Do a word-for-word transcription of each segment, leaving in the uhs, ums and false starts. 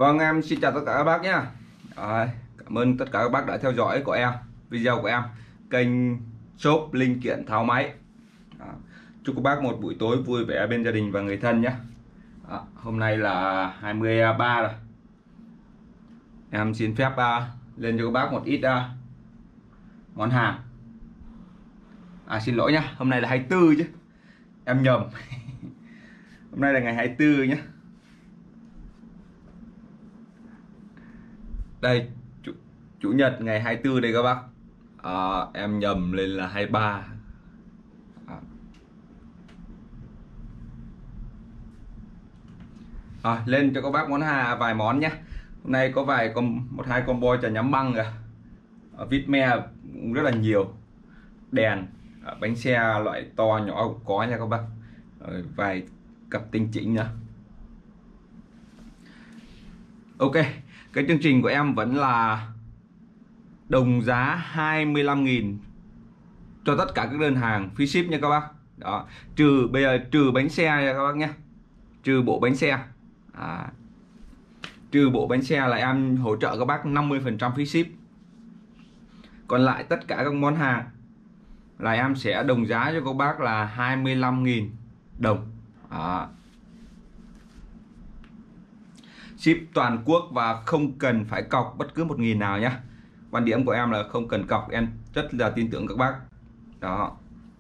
Vâng, em xin chào tất cả các bác nhé. À, cảm ơn tất cả các bác đã theo dõi của em video của em kênh shop linh kiện tháo máy. À, chúc các bác một buổi tối vui vẻ bên gia đình và người thân nhé. À, hôm nay là hai mươi ba rồi. Em xin phép uh, lên cho các bác một ít uh, món hàng. À xin lỗi nhá, hôm nay là hai mươi tư chứ. Em nhầm. Hôm nay là ngày hai mươi tư nhé. Đây, chủ, chủ nhật ngày hai mươi tư đây các bác. À, em nhầm lên là hai mươi ba. À. À, lên cho các bác món hàng vài món nhé. Hôm nay có vài com, một hai combo chà nhắm băng kìa. À, vít me cũng rất là nhiều. Đèn, à, bánh xe loại to nhỏ cũng có nha các bác. À, vài cặp tinh chỉnh nữa. Ok, cái chương trình của em vẫn là đồng giá hai mươi lăm nghìn cho tất cả các đơn hàng phí ship nha các bác. Đó, trừ bây giờ trừ bánh xe nha các bác nhé. Trừ bộ bánh xe. À, trừ bộ bánh xe là em hỗ trợ các bác năm mươi phần trăm phí ship. Còn lại tất cả các món hàng là em sẽ đồng giá cho các bác là hai mươi lăm nghìn đồng. À. Ship toàn quốc và không cần phải cọc bất cứ một nghìn nào nhé. Quan điểm của em là không cần cọc, em rất là tin tưởng các bác. Đó.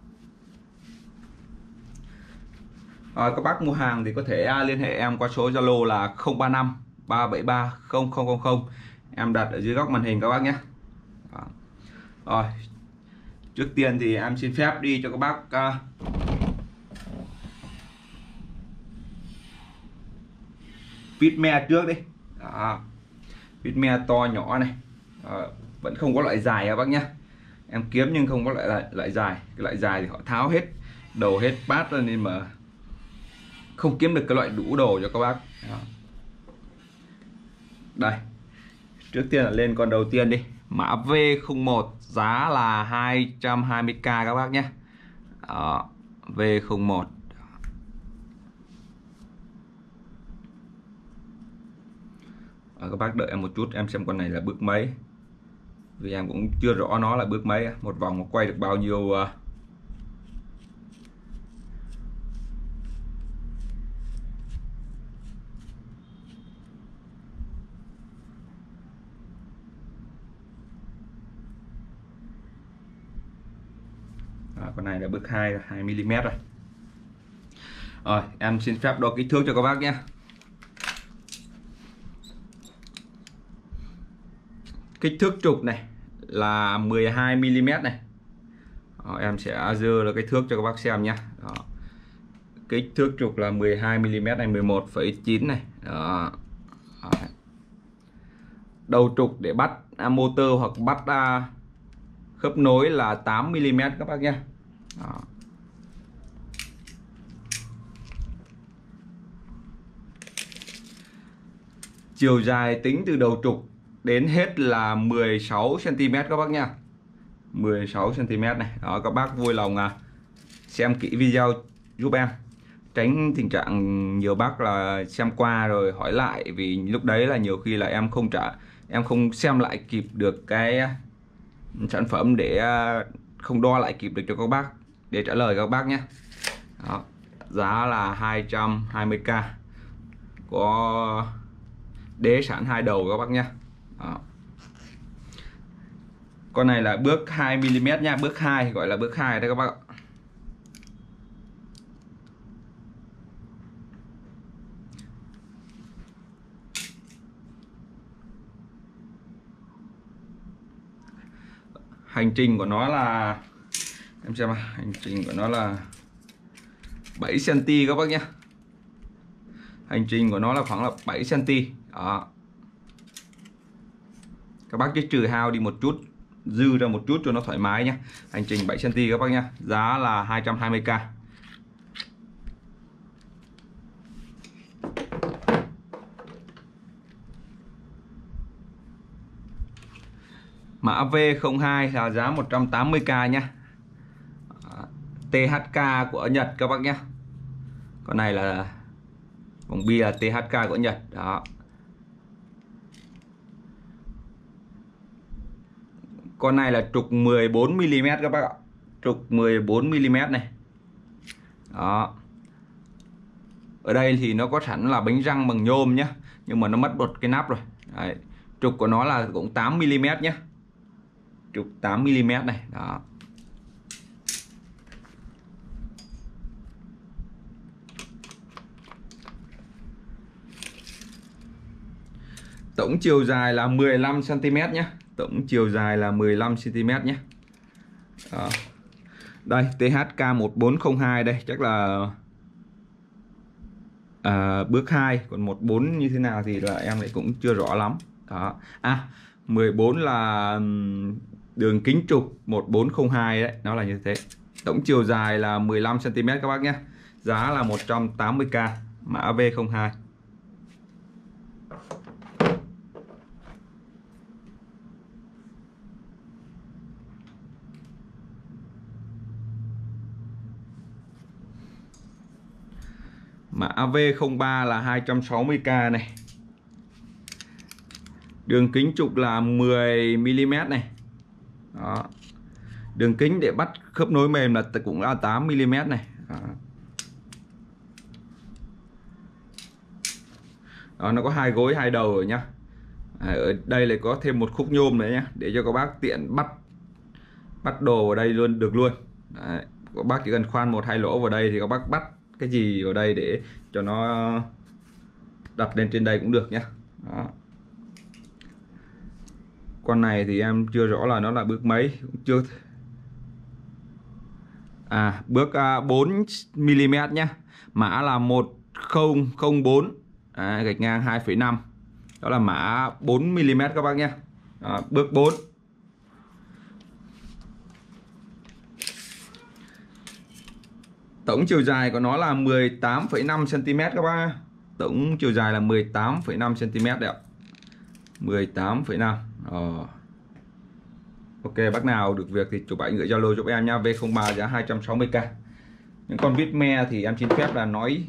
À, các bác mua hàng thì có thể liên hệ em qua số Zalo là không ba năm ba bảy ba không không không không. Em đặt ở dưới góc màn hình các bác nhé. Đó. Rồi. Trước tiên thì em xin phép đi cho các bác uh, vít me trước đi. Đó. Vít me to nhỏ này. Đó. Vẫn không có loại dài các bác nhé. Em kiếm nhưng không có loại loại, loại dài. Cái loại dài thì họ tháo hết đầu hết bát ra nên mà không kiếm được cái loại đủ đồ cho các bác. Đó. Đây. Trước tiên là lên con đầu tiên đi. Mã V không một, giá là hai trăm hai mươi k các bác nhé. Đó. V không một. Đó, các bác đợi em một chút, em xem con này là bước mấy. Vì em cũng chưa rõ nó là bước mấy. Một vòng nó quay được bao nhiêu. Uh... À, con này là bước hai, hai mi li mét rồi. Rồi em xin phép đo kích thước cho các bác nhé. Kích thước trục này là mười hai mi li mét này. Đó, em sẽ dơ là cái thước cho các bác xem nhé. Đó. Kích thước trục là mười hai mi li mét này, mười một phẩy chín này. Đó. Đó. Đầu trục để bắt à, motor hoặc bắt à, khớp nối là tám mi li mét các bác nhé. Đó. Chiều dài tính từ đầu trục đến hết là mười sáu xăng ti mét các bác nha. mười sáu xăng ti mét này. Đó, các bác vui lòng à, xem kỹ video giúp em. Tránh tình trạng nhiều bác là xem qua rồi hỏi lại, vì lúc đấy là nhiều khi là em không trả em không xem lại kịp được cái sản phẩm để không đo lại kịp được cho các bác để trả lời các bác nhé. Đó. Giá là hai trăm hai mươi k. Có đế sẵn hai đầu các bác nhé. Đó. Con này là bước hai mi li mét nha, bước hai gọi là bước hai đấy các bác ạ. Hành trình của nó là em xem hành trình của nó là bảy xăng ti mét các bác nhé. Hành trình của nó là khoảng là bảy xăng ti mét. Đó. Các bác cứ trừ hao đi một chút, dư ra một chút cho nó thoải mái nhé. Hành trình bảy xăng ti mét các bác nhé. Giá là hai trăm hai mươi k. Mã V không hai là giá một trăm tám mươi k nhé. tê hát ca của Nhật các bác nhé. Con này là vòng bi là tê hát ca của Nhật. Đó. Con này là trục mười bốn mi li mét các bác ạ. Trục mười bốn mi li mét này. Đó. Ở đây thì nó có sẵn là bánh răng bằng nhôm nhé, nhưng mà nó mất một cái nắp rồi. Đấy. Trục của nó là cũng tám mi li mét nhé. Trục tám mi li mét này. Đó. Tổng chiều dài là mười lăm xăng ti mét nhé. Tổng chiều dài là mười lăm xăng ti mét nhé. Đó. Đây T H K một bốn không hai đây chắc là à, bước hai, còn một bốn như thế nào thì là em lại cũng chưa rõ lắm. Đó. À mười bốn là đường kính trục một bốn không hai đấy, nó là như thế. Tổng chiều dài là mười lăm xăng ti mét các bác nhé. Giá là một trăm tám mươi k, mã V không hai. Mã V không ba là hai trăm sáu mươi k này. Đường kính trục là mười mi li mét này. Đó. Đường kính để bắt khớp nối mềm là cũng là tám mi li mét này. Đó. Đó, nó có hai gối hai đầu rồi nhá. Ở đây lại có thêm một khúc nhôm đấy nhá, để cho các bác tiện bắt bắt đồ vào đây luôn được luôn. Đấy. Các bác chỉ cần khoan một hai lỗ vào đây thì các bác bắt cái gì vào đây để cho nó đặt lên trên đây cũng được nhé. Đó. Con này thì em chưa rõ là nó là bước mấy, cũng chưa. À bước uh, bốn mi li mét nhé. Mã là một không không bốn, à, gạch ngang hai phẩy năm. Đó là mã bốn mi li mét các bác nhé. Đó, bước bốn. Tổng chiều dài của nó là mười tám phẩy năm xăng ti mét các bác. Tổng chiều dài là mười tám phẩy năm xăng ti mét đấy ạ. mười tám phẩy năm. Ờ. Ok, bác nào được việc thì chụp ảnh gửi Zalo giúp em nha. V không ba giá hai trăm sáu mươi k. Những con vít me thì em xin phép là nói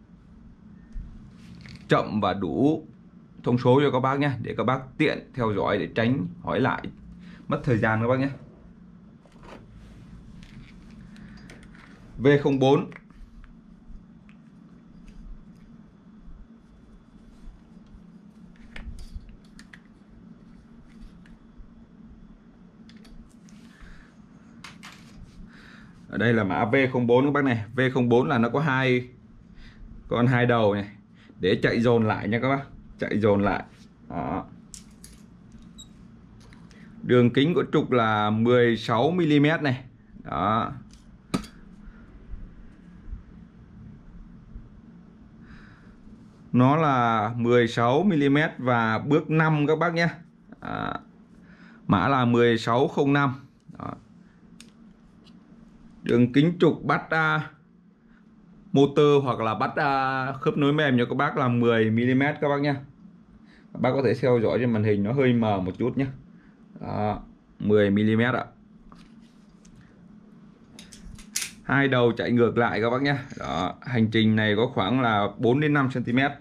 chậm và đủ thông số cho các bác nhé, để các bác tiện theo dõi để tránh hỏi lại mất thời gian các bác nhé. V không bốn. Ở đây là mã V không bốn các bác này. V không bốn là nó có hai con hai đầu này để chạy dồn lại nha các bác, chạy dồn lại. Đó. Đường kính của trục là mười sáu mi li mét này. Đó. Nó là mười sáu mi li mét và bước năm các bác nhé. À, mã là mười sáu không năm. Đó. Đường kính trục bắt uh, motor hoặc là bắt uh, khớp nối mềm cho các bác là mười mi li mét các bác nhé. Các bác có thể theo dõi trên màn hình, nó hơi mờ một chút nhé. Đó, mười mi li mét ạ. Hai đầu chạy ngược lại các bác nhé. Đó, hành trình này có khoảng là bốn đến năm xăng ti mét.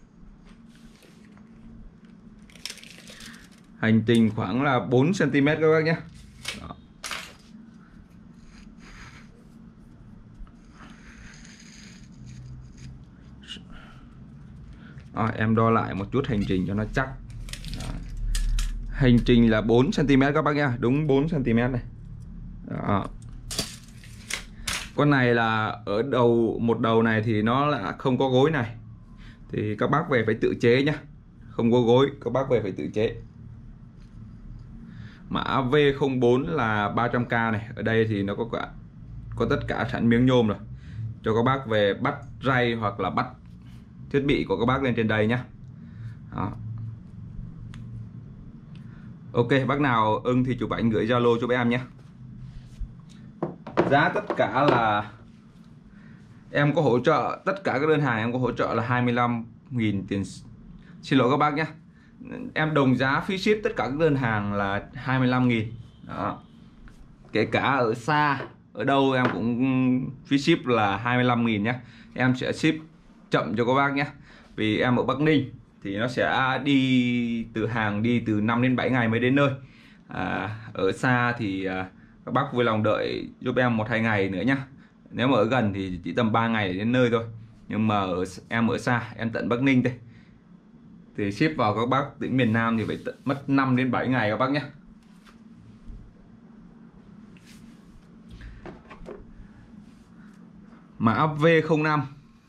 Hành trình khoảng là bốn xăng ti mét các bác nhé. Đó. Đó, em đo lại một chút hành trình cho nó chắc. Đó. Hành trình là bốn xăng ti mét các bác nhé, đúng bốn xăng ti mét này. Đó. Con này là ở đầu một đầu này thì nó là không có gối này, thì các bác về phải tự chế nhé. Không có gối, các bác về phải tự chế. Mã V không bốn là ba trăm k này. Ở đây thì nó có cả có tất cả sẵn miếng nhôm rồi, cho các bác về bắt ray hoặc là bắt thiết bị của các bác lên trên đây nhé. Đó. Ok, bác nào ưng thì chụp ảnh gửi Zalo giúp em nhé. Giá tất cả là em có hỗ trợ, tất cả các đơn hàng em có hỗ trợ là hai mươi lăm nghìn tiền. Xin lỗi các bác nhé, em đồng giá phí ship tất cả các đơn hàng là hai mươi lăm nghìn. Đó. Kể cả ở xa, ở đâu em cũng phí ship là hai mươi lăm nghìn nhé. Em sẽ ship chậm cho các bác nhé. Vì em ở Bắc Ninh thì nó sẽ đi từ hàng đi từ năm đến bảy ngày mới đến nơi. à, ở xa thì à, các bác vui lòng đợi giúp em một hai ngày nữa nhá. Nếu mà ở gần thì chỉ tầm ba ngày để đến nơi thôi, nhưng mà ở, em ở xa, em tận Bắc Ninh đây thì ship vào các bác tỉnh miền Nam thì phải tận, mất năm đến bảy ngày các bác nhé. Mã V không năm,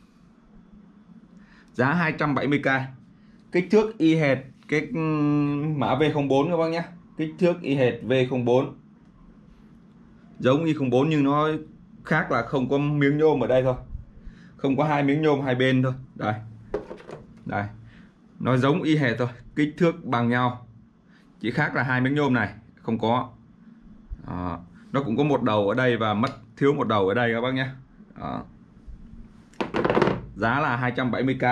giá hai trăm bảy mươi k, kích thước y hệt cái mã V không bốn các bác nhé. Kích thước y hệt V không bốn, giống Y không bốn nhưng nó khác là không có miếng nhôm ở đây thôi, không có hai miếng nhôm hai bên thôi. Đây, đây, nó giống y hệt thôi, kích thước bằng nhau, chỉ khác là hai miếng nhôm này không có. Đó. Nó cũng có một đầu ở đây và mất thiếu một đầu ở đây các bác nhé. Đó. Giá là hai trăm bảy mươi k.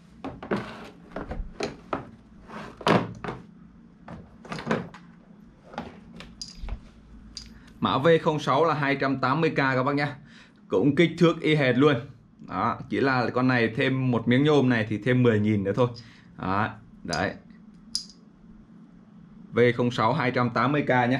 Mã V không sáu là hai trăm tám mươi k các bác nhé, cũng kích thước y hệt luôn. Đó, chỉ là con này thêm một miếng nhôm này thì thêm mười nghìn nữa thôi. Đó, đấy. V không sáu hai trăm tám mươi k nhé.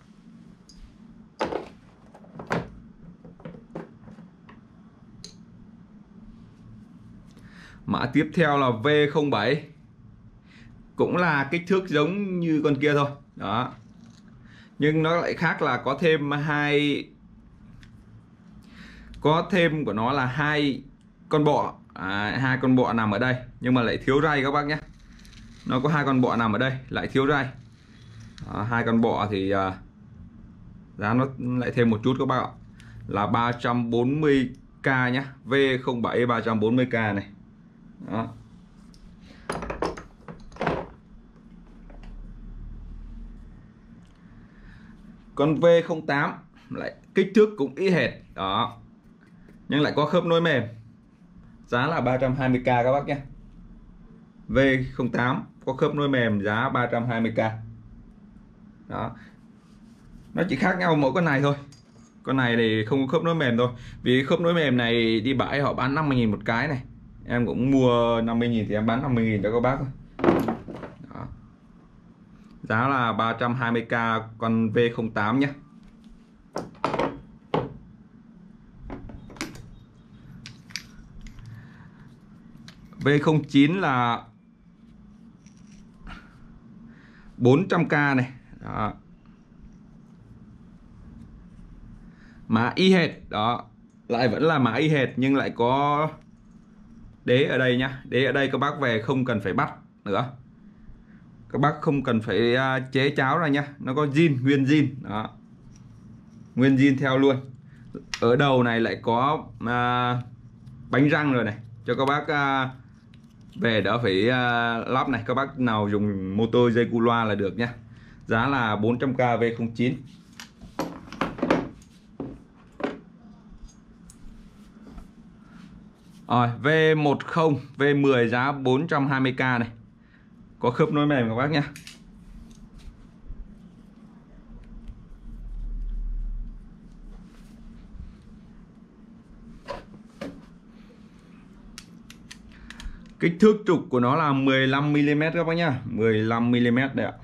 Mã tiếp theo là V không bảy, cũng là kích thước giống như con kia thôi. Đó, nhưng nó lại khác là có thêm hai, có thêm của nó là hai con bọ, à, hai con bọ nằm ở đây nhưng mà lại thiếu ray các bác nhé. Nó có hai con bọ nằm ở đây lại thiếu ray. Đó, hai con bọ thì uh, giá nó lại thêm một chút các bác ạ, là ba trăm bốn mươi k nhé. V không bảy ba trăm bốn mươi k này. Đó. Con V không tám lại kích thước cũng y hệt đó, nhưng lại có khớp nối mềm, giá là ba trăm hai mươi k các bác nhé. V không tám có khớp nối mềm, giá ba trăm hai mươi k. Đó, nó chỉ khác nhau mỗi con này thôi. Con này thì không có khớp nối mềm thôi, vì khớp nối mềm này đi bãi họ bán năm mươi nghìn một cái này, em cũng mua năm mươi nghìn thì em bán năm mươi nghìn cho các bác thôi. Đó. Giá là ba trăm hai mươi k con V không tám nhé. V không chín là bốn trăm k này. Đó. Mã y hệt đó, lại vẫn là mã y hệt nhưng lại có đế ở đây nhá. Đế ở đây các bác về không cần phải bắt nữa, các bác không cần phải chế cháo ra nhá, nó có zin, nguyên zin đó, nguyên zin theo luôn. Ở đầu này lại có à, bánh răng rồi này, cho các bác à, về đỡ phải à, lắp này. Các bác nào dùng motor dây cu loa là được nhá. Giá là bốn trăm k V không chín. Rồi V một không, V mười giá bốn trăm hai mươi k này, có khớp nối mềm các bác nhé. Kích thước trục của nó là mười lăm mi li mét các bác nhá, mười lăm mi li mét đấy ạ.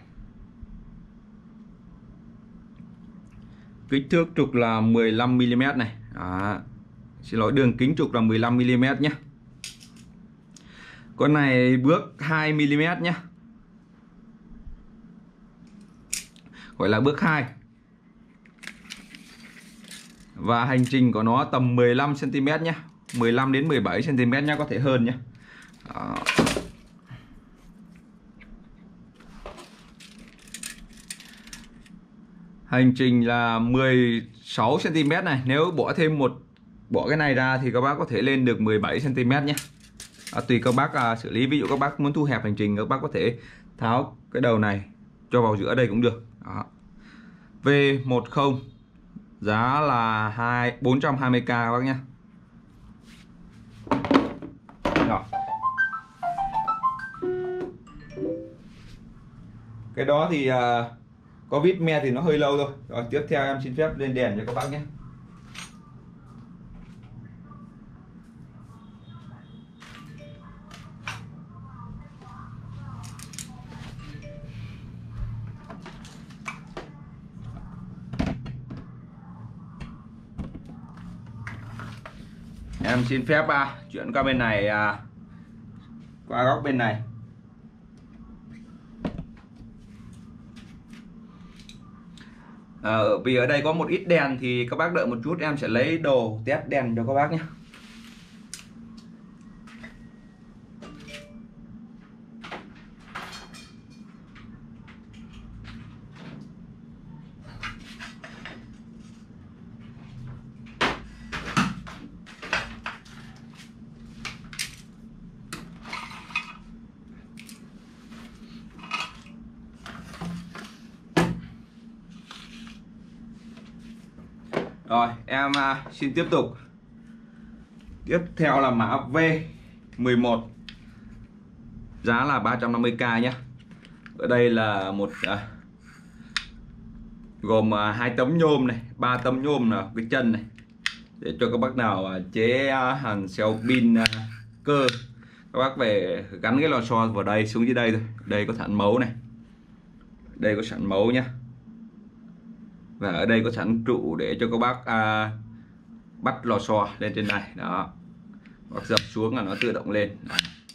Kích thước trục là mười lăm mi li mét này. Đó. Xin lỗi, đường kính trục là mười lăm mi li mét nhé. Con này bước hai mi li mét nhé, gọi là bước hai. Và hành trình của nó tầm mười lăm xăng ti mét nhé, mười lăm đến mười bảy xăng ti mét nhé, có thể hơn nhé. Đó. Hành trình là mười sáu xăng ti mét này, nếu bỏ thêm một bỏ cái này ra thì các bác có thể lên được mười bảy xăng ti mét nhé. À, tùy các bác à, xử lý, ví dụ các bác muốn thu hẹp hành trình các bác có thể tháo cái đầu này cho vào giữa đây cũng được. Đó. V một không giá là hai bốn trăm hai mươi k các bác nhé. Đó. Cái đó thì à, có vít me thì nó hơi lâu thôi. Rồi tiếp theo em xin phép lên đèn cho các bác nhé. Em xin phép à, chuyển qua bên này à, qua góc bên này. À, vì ở đây có một ít đèn thì các bác đợi một chút, em sẽ lấy đồ test đèn cho các bác nhé. Rồi em à, xin tiếp tục. Tiếp theo là mã V mười một, giá là ba trăm năm mươi k nhé. Ở đây là một à, gồm à, hai tấm nhôm này, ba tấm nhôm là cái chân này, để cho các bác nào à, chế à, hàng xeo pin à, cơ, các bác về gắn cái lò xo vào đây xuống dưới đây thôi. Đây có sẵn mấu này, đây có sẵn mấu nhé, và ở đây có sẵn trụ để cho các bác à, bắt lò xo lên trên này đó, bác dập xuống là nó tự động lên đó.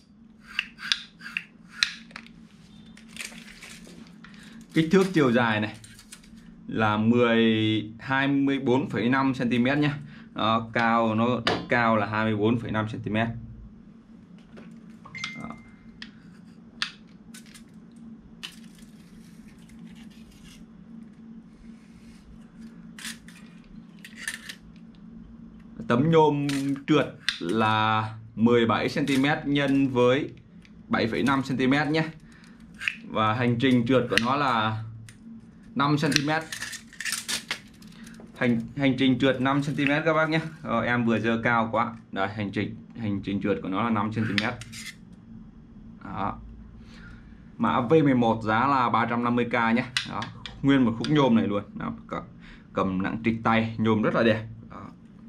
Kích thước chiều dài này là mười hai mươi bốn phẩy năm xăng-ti-mét nhé. Đó, cao nó cao là hai mươi bốn phẩy năm xăng-ti-mét. Tấm nhôm trượt là mười bảy xăng-ti-mét nhân với bảy phẩy năm xăng-ti-mét nhé. Và hành trình trượt của nó là năm xăng-ti-mét. Hành hành trình trượt năm xăng-ti-mét các bác nhé. Rồi, em vừa dơ cao quá. Đây, hành trình hành trình trượt của nó là năm xăng-ti-mét. Đó. Mã V mười một giá là ba trăm năm mươi k nhé. Đó, nguyên một khúc nhôm này luôn. Đó, cầm nặng trịch tay, nhôm rất là đẹp. Đó.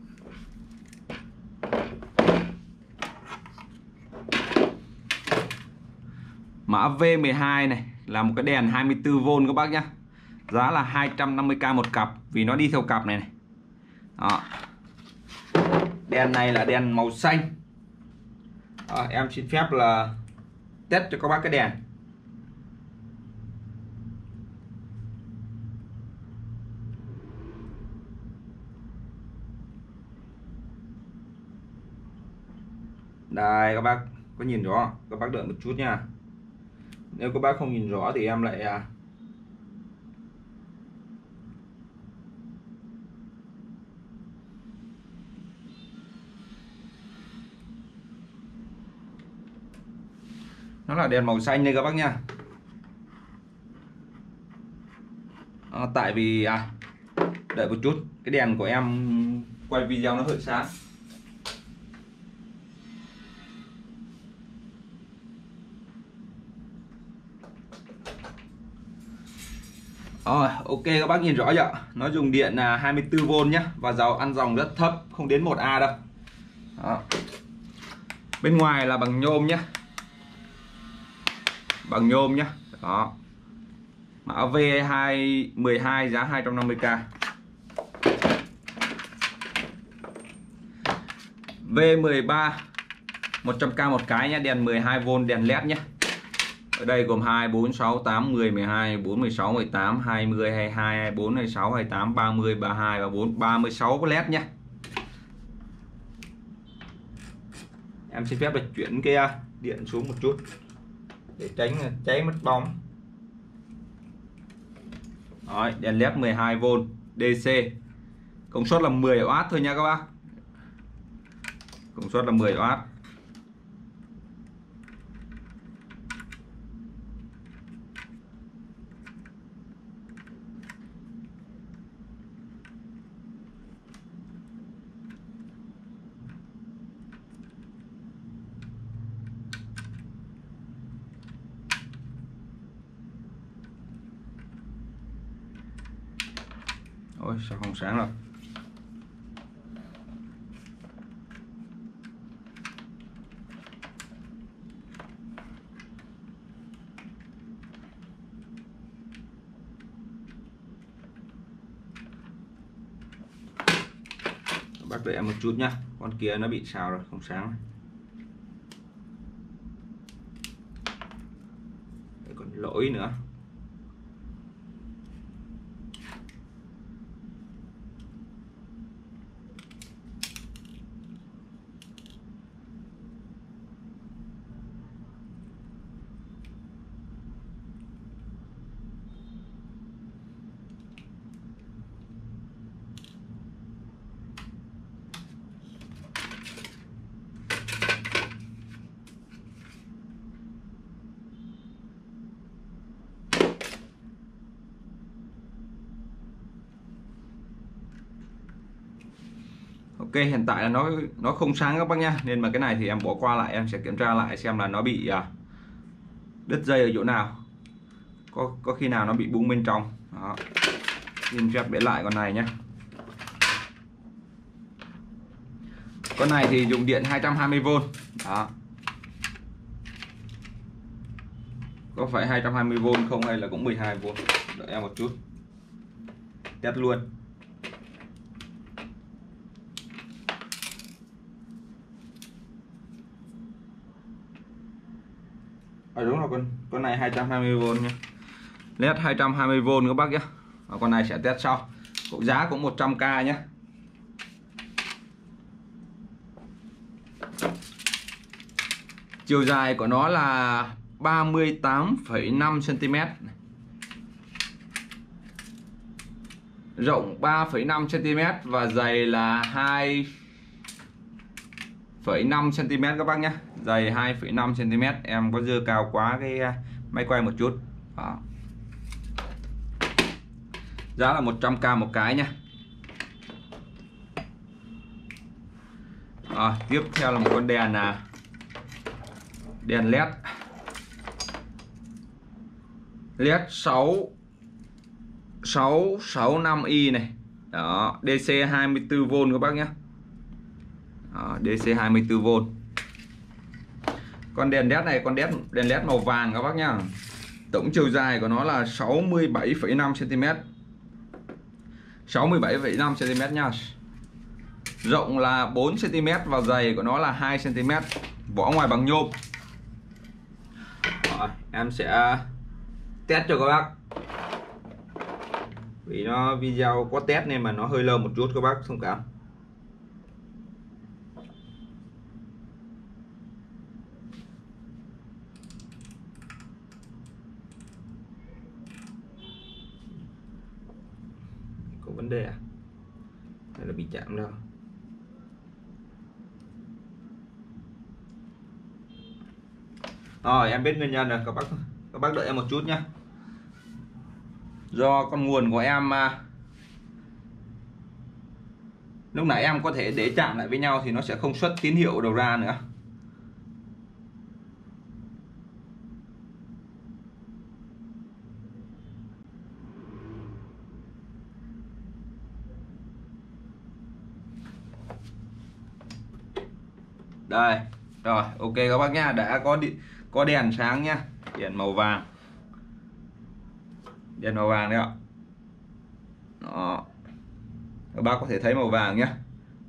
Mã V mười hai này là một cái đèn hai mươi tư vôn các bác nhé. Giá là hai trăm năm mươi k một cặp, vì nó đi theo cặp này này. Đó. Đèn này là đèn màu xanh. Đó, em xin phép là test cho các bác cái đèn. Đây các bác có nhìn rõ không? Các bác đợi một chút nha. Nếu các bác không nhìn rõ thì em lại à, nó là đèn màu xanh đây các bác nha. À, tại vì à, đợi một chút, cái đèn của em quay video nó hơi sáng. Rồi, ok các bác nhìn rõ chưa? Nó dùng điện là hai mươi tư vôn nhé, và dầu ăn dòng rất thấp, không đến một A đâu. Đó. Bên ngoài là bằng nhôm nhé, bằng nhôm nhé. Đó. Mã V hai mười hai giá hai trăm năm mươi k. V mười ba một trăm k một cái nhé, đèn mười hai vôn, đèn led nhé. Ở đây gồm hai, bốn, sáu, tám, mười, mười hai, bốn, mười sáu, mười tám, hai mươi, hai mươi hai, hai mươi bốn, hai mươi sáu, hai mươi tám, ba mươi, ba mươi hai, ba mươi bốn, ba mươi sáu có led nhé. Em xin phép được chuyển cái điện xuống một chút để tránh cháy mất bóng. Rồi, đèn led mười hai vôn đê xê, công suất là mười oát thôi nha các bác. Công suất là mười oát. Ôi sao không sáng rồi. Bác đợi em một chút nhá, con kia nó bị xào rồi không sáng. Đây còn lỗi nữa. Ok, hiện tại là nó nó không sáng các bác nhá, nên mà cái này thì em bỏ qua lại, em sẽ kiểm tra lại xem là nó bị à, đứt dây ở chỗ nào, có có khi nào nó bị bung bên trong. Đó, xin phép để lại con này nhé. Con này thì dùng điện hai trăm hai mươi vôn. Đó, có phải hai trăm hai mươi vôn không hay là cũng mười hai vôn? Đợi em một chút, test luôn. À, đúng rồi, con con này hai trăm hai mươi vôn nha, led hai trăm hai mươi vôn các bác nhé. Và con này sẽ test sau, cũng giá cũng một trăm k nhé. Chiều dài của nó là ba mươi tám phẩy năm xăng ti mét, rộng ba phẩy năm xăng ti mét và dày là hai phẩy năm xăng ti mét các bác nhé. Dày hai phẩy năm xăng ti mét, em có dơ cao quá cái máy quay một chút. Đó, giá là một trăm k một cái nhé. À, tiếp theo là một con đèn là đèn led led sáu sáu sáu năm i này. Đó, đê xê hai mươi tư vôn các bác nhé. Đó, đê xê hai mươi tư vôn. Con đèn led này, con đèn đèn led màu vàng các bác nhá. Tổng chiều dài của nó là sáu mươi bảy phẩy năm xăng ti mét, sáu mươi bảy phẩy năm xăng ti mét nha. Rộng là bốn xăng ti mét và dày của nó là hai xăng ti mét, vỏ ngoài bằng nhôm. Rồi, em sẽ test cho các bác. Vì nó video có test nên mà nó hơi lâu một chút các bác thông cảm. Có vấn đề à? Hay là bị chạm đâu? Rồi, em biết nguyên nhân rồi các bác. Các bác đợi em một chút nhé. Do con nguồn của em à, lúc nãy em có thể để chạm lại với nhau thì nó sẽ không xuất tín hiệu đầu ra nữa. Đây, rồi, ok các bác nha, đã có đi, có đèn sáng nhá, đèn màu vàng, đèn màu vàng đấy ạ. Đó, các bác có thể thấy màu vàng nhé.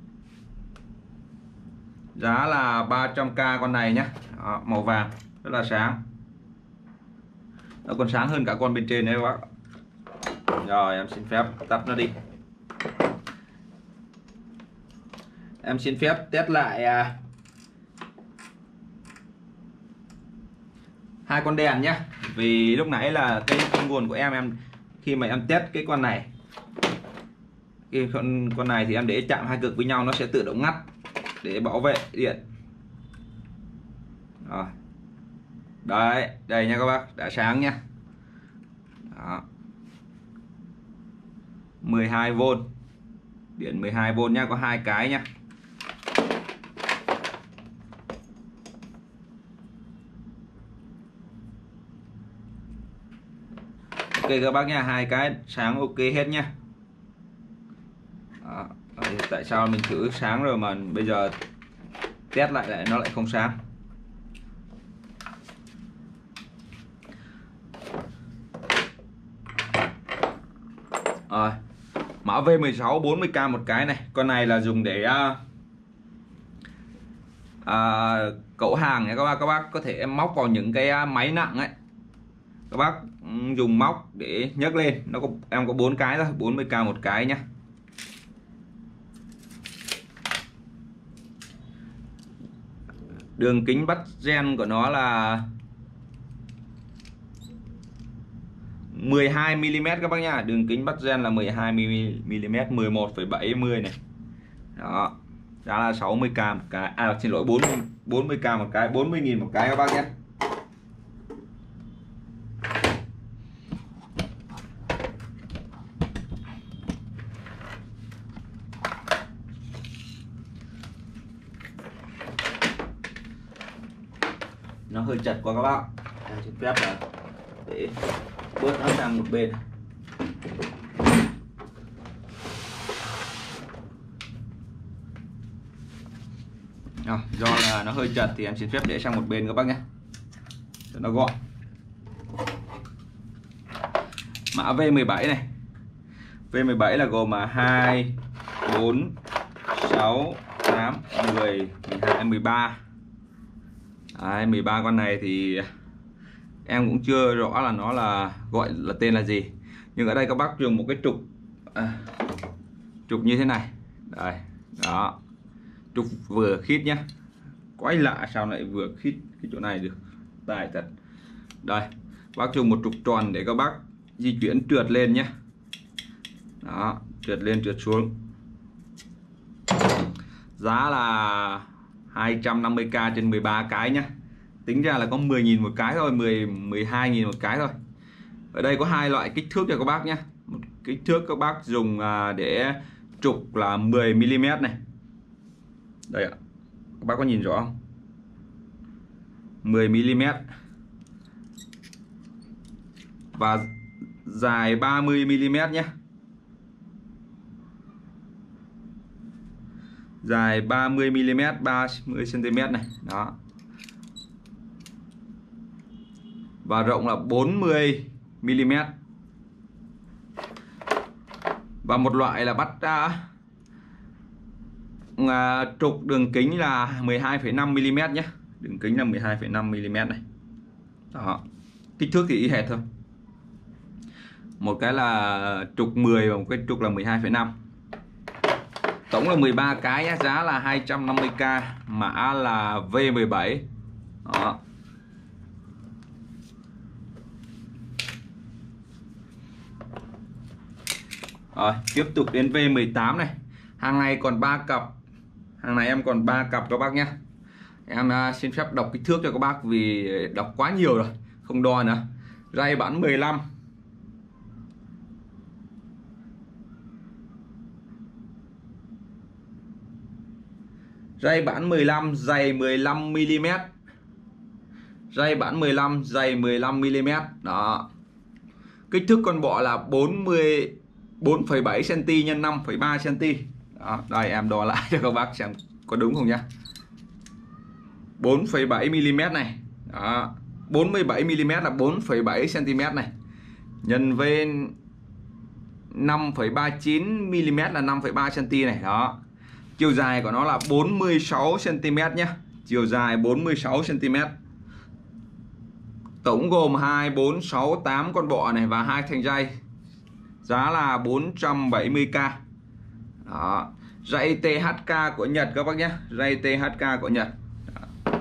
Giá là ba trăm k con này nhé. Đó, màu vàng rất là sáng, nó còn sáng hơn cả con bên trên đấy các bác. Rồi, em xin phép tắt nó đi. Em xin phép test lại à, hai con đèn nhé. Vì lúc nãy là cái con nguồn của em em khi mà em test cái con này, cái con con này thì em để chạm hai cực với nhau nó sẽ tự động ngắt để bảo vệ điện. Rồi, đấy, đây nha các bác, đã sáng nha. Đó, mười hai vôn, điện mười hai vôn nha, có hai cái nha. Ok các bác nha, hai cái sáng ok hết nhá. Đó, tại sao mình thử sáng rồi mà bây giờ test lại lại nó lại không sáng. Rồi, Mã V mười sáu bốn mươi k một cái này. Con này là dùng để uh, uh, cẩu hàng nha các bác. Các bác có thể em móc vào những cái máy nặng ấy, các bác dùng móc để nhấc lên. Nó có em có bốn cái thôi, bốn mươi k một cái nhá. Đường kính bắt gen của nó là mười hai mi li mét các bác nhá. Đường kính bắt gen là mười hai mi li mét, mười một phẩy bảy mươi này. Đó. Giá là sáu mươi k một cái. À xin lỗi, bốn mươi k một cái, bốn mươi nghìn một cái các bác nhé. Nó hơi chặt quá các bác, em xin phép là để bớt nó sang một bên. À, do là nó hơi chặt thì em xin phép để sang một bên các bác nhé, cho nó gọn. Mã V mười bảy này. V mười bảy là gồm là hai, bốn, sáu, tám, mười, mười hai, mười ba. Đấy, mười ba con này thì em cũng chưa rõ là nó là gọi là tên là gì, nhưng ở đây các bác dùng một cái trục à, trục như thế này. Đây, đó, trục vừa khít nhá. Quái lạ sao lại vừa khít cái chỗ này được, tài thật. Đây, bác dùng một trục tròn để các bác di chuyển trượt lên nhé. Đó, trượt lên trượt xuống. Giá là hai trăm năm mươi k trên mười ba cái nhá. Tính ra là có mười nghìn một cái thôi, mười, mười hai nghìn một cái thôi. Ở đây có hai loại kích thước cho các bác nhé. Một kích thước các bác dùng để trục là mười mi li mét này. Đây ạ, các bác có nhìn rõ không? mười mi li mét. Và dài ba mươi mi li mét nhé. Dài ba mươi mi li mét, ba mươi xăng ti mét này. Đó. Và rộng là bốn mươi mi li mét. Và một loại là bắt uh, uh, trục đường kính là mười hai phẩy năm mi li mét nhé. Đường kính là mười hai phẩy năm mi li mét này. Đó. Kích thước thì y hệt thôi. Một cái là trục mười và một cái trục là mười hai phẩy năm. Tổng là mười ba cái nhé. Giá là hai trăm năm mươi k. Mã là V mười bảy. Đó. Rồi, tiếp tục đến V mười tám này. Hàng này còn ba cặp. Hàng này em còn ba cặp các bác nhé. Em uh, xin phép đọc kích thước cho các bác vì đọc quá nhiều rồi, không đo nữa. Ray bản mười lăm. Ray bản mười lăm, dày mười lăm mi li mét. Ray bản mười lăm, dày mười lăm mi li mét. Đó. Kích thước con bọ là bốn mươi, bốn phẩy bảy xăng ti mét nhân năm phẩy ba xăng ti mét. Đó, đây em đo lại cho các bác xem có đúng không nhá. bốn phẩy bảy mi li mét này. Đó. bốn mươi bảy mi li mét là bốn phẩy bảy xăng ti mét này. Nhân với năm phẩy ba mươi chín mi li mét là năm phẩy ba xăng ti mét này. Đó. Chiều dài của nó là bốn mươi sáu xăng ti mét nhé. Chiều dài bốn mươi sáu xăng ti mét. Tổng gồm hai, bốn, sáu, tám con bọ này và hai thanh dây. Giá là bốn trăm bảy mươi k. Đó. Dây tê hát ca của Nhật các bác nhé. Dây tê hát ca của Nhật. Đó.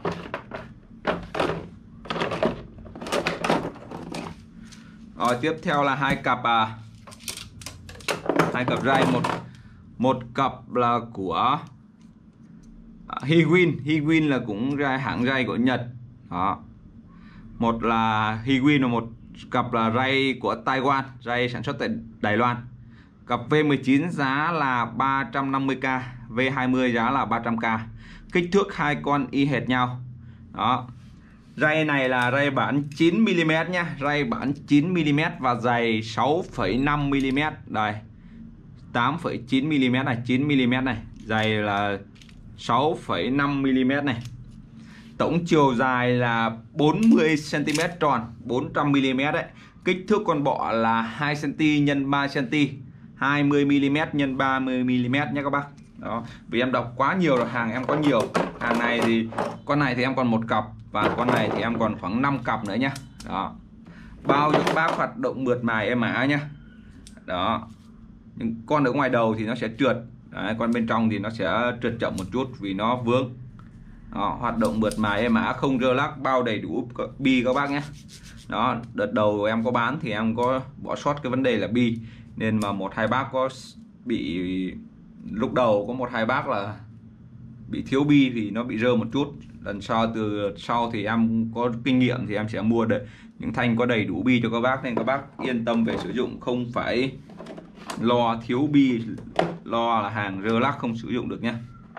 Rồi tiếp theo là hai cặp à, hai cặp dây. Một một cặp là của Hewin. Hewin là cũng ra hãng dây của Nhật. Đó. Một là Hewin và một cặp là ray của Taiwan, ray sản xuất tại Đài Loan. Cặp V mười chín giá là ba trăm năm mươi k, V hai mươi giá là ba trăm k. Kích thước hai con y hệt nhau. Đó. Ray này là ray bản chín mi li mét nhá, ray bản chín mi li mét và dày sáu phẩy năm mi li mét. Đây. tám phẩy chín mi li mét này, chín mi li mét này, dày là sáu phẩy năm mi li mét này. Tổng chiều dài là bốn mươi xăng ti mét tròn, bốn trăm mi li mét đấy. Kích thước con bọ là hai xăng ti mét nhân ba xăng ti mét, hai mươi mi li mét nhân ba mươi mi li mét nhé các bác. Đó, vì em đọc quá nhiều rồi, hàng em có nhiều. Hàng này thì con này thì em còn một cặp và con này thì em còn khoảng năm cặp nữa nhá. Đó. Bao cho các bác hoạt động mượt mài êm ả nhá. Đó. Nhưng con ở ngoài đầu thì nó sẽ trượt. Đấy, con bên trong thì nó sẽ trượt chậm một chút vì nó vướng. Đó, hoạt động mượt mài êm ả, không rơ lắc, bao đầy đủ bi các bác nhé. Đó, đợt đầu em có bán thì em có bỏ sót cái vấn đề là bi, nên mà một hai bác có bị, lúc đầu có một hai bác là bị thiếu bi thì nó bị rơ một chút. Lần sau từ sau thì em có kinh nghiệm thì em sẽ mua được những thanh có đầy đủ bi cho các bác, nên các bác yên tâm về sử dụng, không phải lo thiếu bi, lo là hàng rơ lắc không sử dụng được nhé.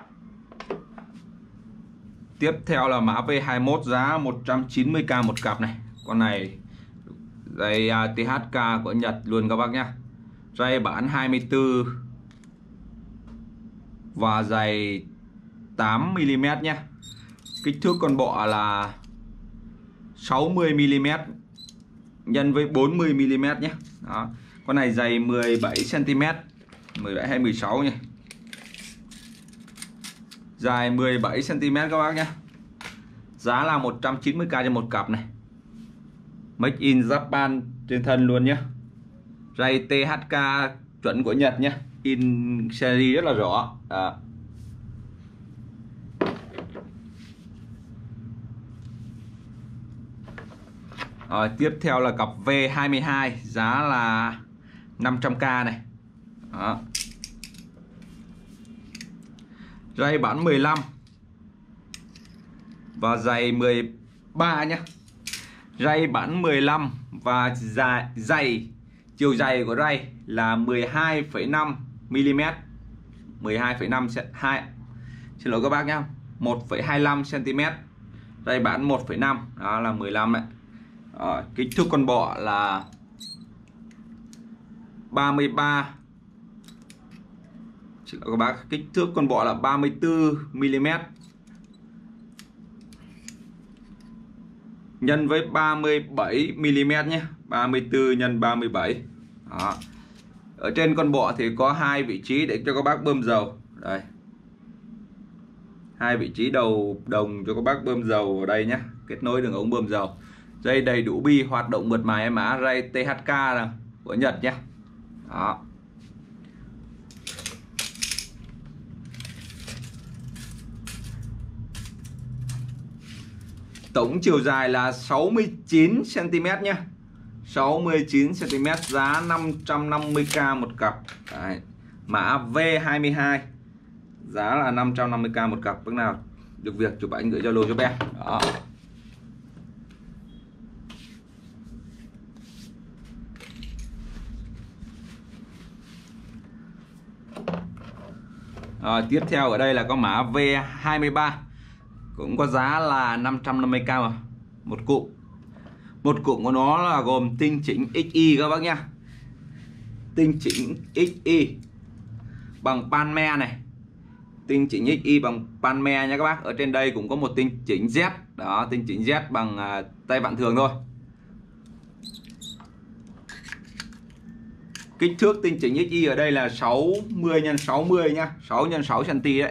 Tiếp theo là mã V hai mốt giá một trăm chín mươi k một cặp này. Con này dây tê hát ca của Nhật luôn các bác nhé. Dây bản hai mươi tư và dày tám mi li mét nhé. Kích thước con bọ là sáu mươi mi li mét nhân với bốn mươi mi li mét nhé. Đó. Con này dày mười bảy xăng ti mét, mười bảy hay mười sáu nhỉ. Dài mười bảy xăng ti mét các bác nhé. Giá là một trăm chín mươi k cho một cặp này. Make in Japan trên thân luôn nhé. Dây tê hát ca chuẩn của Nhật nhé. In series rất là rõ. Đó. Rồi, tiếp theo là cặp V hai mươi hai, giá là năm trăm k này. Đó. Dây bản mười lăm và dày mười ba nhé. Dây bản mười lăm và dài, dày chiều dày của dây là mười hai phẩy năm mi li mét, mười hai phẩy năm hai, xin lỗi các bác nhé, một phẩy hai mươi lăm xăng ti mét. Dây bản một phẩy năm, đó là mười lăm đấy. Rồi, kích thước con bọ là ba mươi ba, xin lỗi các bác, kích thước con bọ là ba mươi tư mi li mét nhân với ba mươi bảy mi li mét nhé, ba mươi tư nhân ba mươi bảy. Đó. Ở trên con bọ thì có hai vị trí để cho các bác bơm dầu. Đây. Hai vị trí đầu đồng cho các bác bơm dầu ở đây nhé, kết nối đường ống bơm dầu. Dây đầy đủ bi, hoạt động mượt mà êm ả, dây tê hát ca của Nhật nhé. Đó. Tổng chiều dài là sáu mươi chín xăng ti mét nhé. sáu mươi chín xăng ti mét, giá năm trăm năm mươi k một cặp. Đấy. Mã V hai mươi hai, giá là năm trăm năm mươi k một cặp. Bác nào được việc chụp ảnh gửi Zalo cho em. Đó. Rồi, tiếp theo ở đây là có mã V hai mươi ba, cũng có giá là năm trăm năm mươi k mà. Một cụm. Một cụm của nó là gồm tinh chỉnh ích i các bác nhá. Tinh chỉnh ích i bằng pan me này. Tinh chỉnh ích i bằng pan me nha các bác. Ở trên đây cũng có một tinh chỉnh Z. Đó, tinh chỉnh Z bằng uh, tay vặn thường thôi. Kích thước tinh chỉnh ích i ở đây là sáu mươi nhân sáu mươi nhá, sáu nhân sáu xăng ti mét đấy.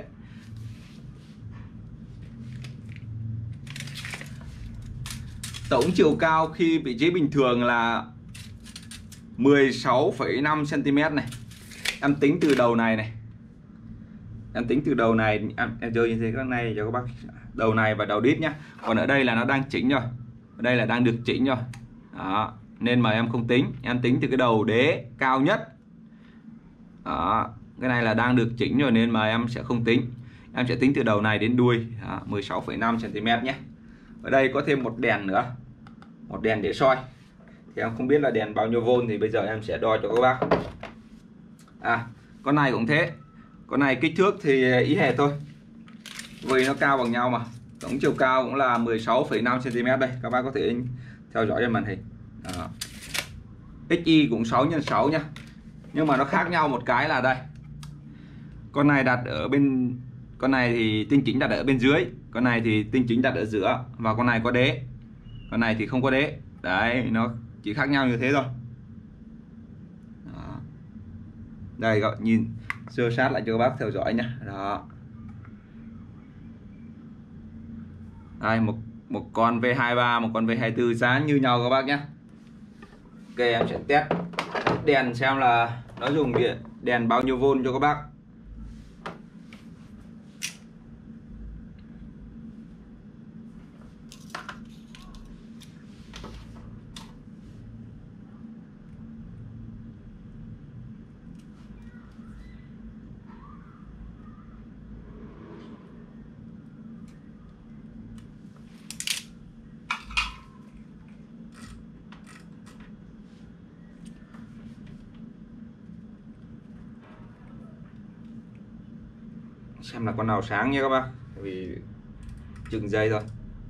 Tổng chiều cao khi vị trí bình thường là mười sáu phẩy năm xăng ti mét này. Em tính từ đầu này này. Em tính từ đầu này, em, em chơi như thế các này cho các bác. Đầu này và đầu đít nhá. Còn ở đây là nó đang chỉnh rồi. Ở đây là đang được chỉnh rồi. Đó. Nên mà em không tính. Em tính từ cái đầu đế cao nhất. Đó. Cái này là đang được chỉnh rồi nên mà em sẽ không tính. Em sẽ tính từ đầu này đến đuôi. Đó. mười sáu phẩy năm xăng ti mét nhé. Ở đây có thêm một đèn nữa. Một đèn để soi. Thì em không biết là đèn bao nhiêu vôn thì bây giờ em sẽ đo cho các bác. À, con này cũng thế. Con này kích thước thì ý hệt thôi. Vì nó cao bằng nhau mà. Tổng chiều cao cũng là mười sáu phẩy năm xăng ti mét đây. Các bác có thể theo dõi trên màn hình. Đó. ích i cũng sáu nhân sáu nhá. Nhưng mà nó khác nhau một cái là đây. Con này đặt ở bên, con này thì tinh chỉnh đặt ở bên dưới, con này thì tinh chỉnh đặt ở giữa, và con này có đế, con này thì không có đế. Đấy, nó chỉ khác nhau như thế thôi. Đó. Đây các bạn nhìn sơ sát lại cho các bác theo dõi nhé. Đó. Đây một một con V hai ba, một con V hai tư giá như nhau các bác nhé. Ok, em sẽ test đèn xem là nó dùng điện đèn bao nhiêu vôn cho các bác. Xem là con nào sáng nhé các bác, vì chừng dây rồi.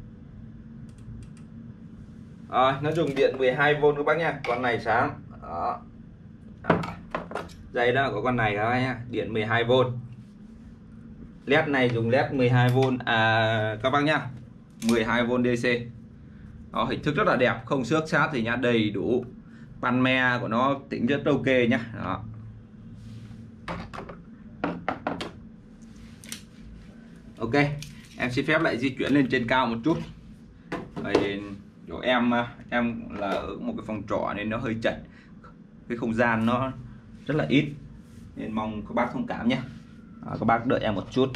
Rồi, nó dùng điện mười hai vôn các bác nha, con này sáng. Đó. Đó. Dây đó có con này các bác nha, điện mười hai vôn. Led này dùng led mười hai vôn à các bác nhá, mười hai vôn đê xê. Đó, hình thức rất là đẹp, không xước sát thì nhá, đầy đủ. Pan me của nó tính rất ok nhá. Đó. Ok, em xin phép lại di chuyển lên trên cao một chút. Bởi chỗ em em là ở một cái phòng trọ nên nó hơi chật, cái không gian nó rất là ít, nên mong các bác thông cảm nhé. À, các bác đợi em một chút.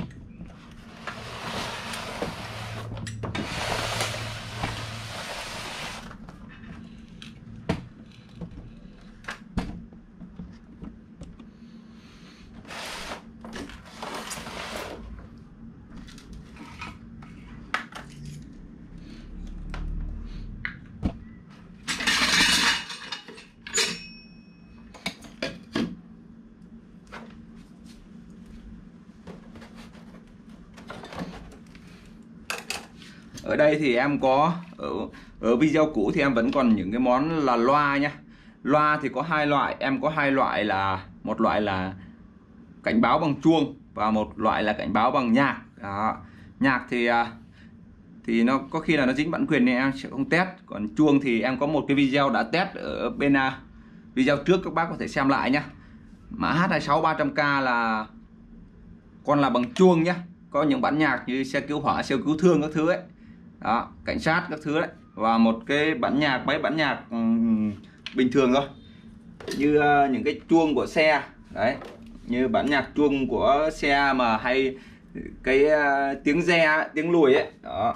Ở đây thì em có ở, ở video cũ thì em vẫn còn những cái món là loa nhá. Loa thì có hai loại, em có hai loại, là một loại là cảnh báo bằng chuông và một loại là cảnh báo bằng nhạc. Đó. Nhạc thì thì nó có khi là nó dính bản quyền nên em sẽ không test. Còn chuông thì em có một cái video đã test ở bên video trước, các bác có thể xem lại nhá. Mã H hai sáu ba trăm K là con là bằng chuông nhá. Có những bản nhạc như xe cứu hỏa, xe cứu thương các thứ ấy. Đó, cảnh sát các thứ đấy, và một cái bản nhạc, mấy bản nhạc um, bình thường thôi, như uh, những cái chuông của xe đấy, như bản nhạc chuông của xe mà hay cái uh, tiếng re, tiếng lùi ấy. Đó.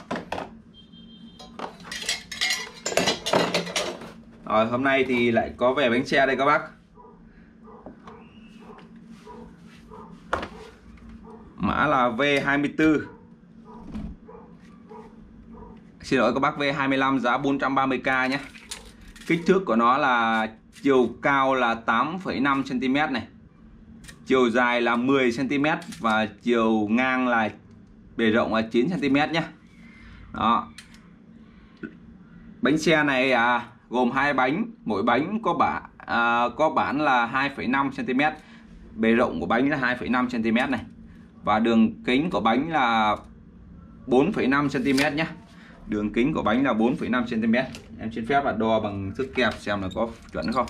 Rồi hôm nay thì lại có về bánh xe đây các bác. Mã là V hai mươi tư. Xin lỗi các bác, V hai mươi lăm giá bốn trăm ba mươi k nhé. Kích thước của nó là chiều cao là tám phẩy năm xăng ti mét này, chiều dài là mười xăng ti mét và chiều ngang là bề rộng là chín xăng ti mét nhé. Đó. Bánh xe này à, gồm hai bánh, mỗi bánh có bản à, có bản là hai phẩy năm xăng ti mét, bề rộng của bánh là hai phẩy năm xăng ti mét này, và đường kính của bánh là bốn phẩy năm xăng ti mét nhé. Đường kính của bánh là bốn phẩy năm xăng ti mét. Em xin phép là đo bằng thước kẹp xem là có chuẩn không.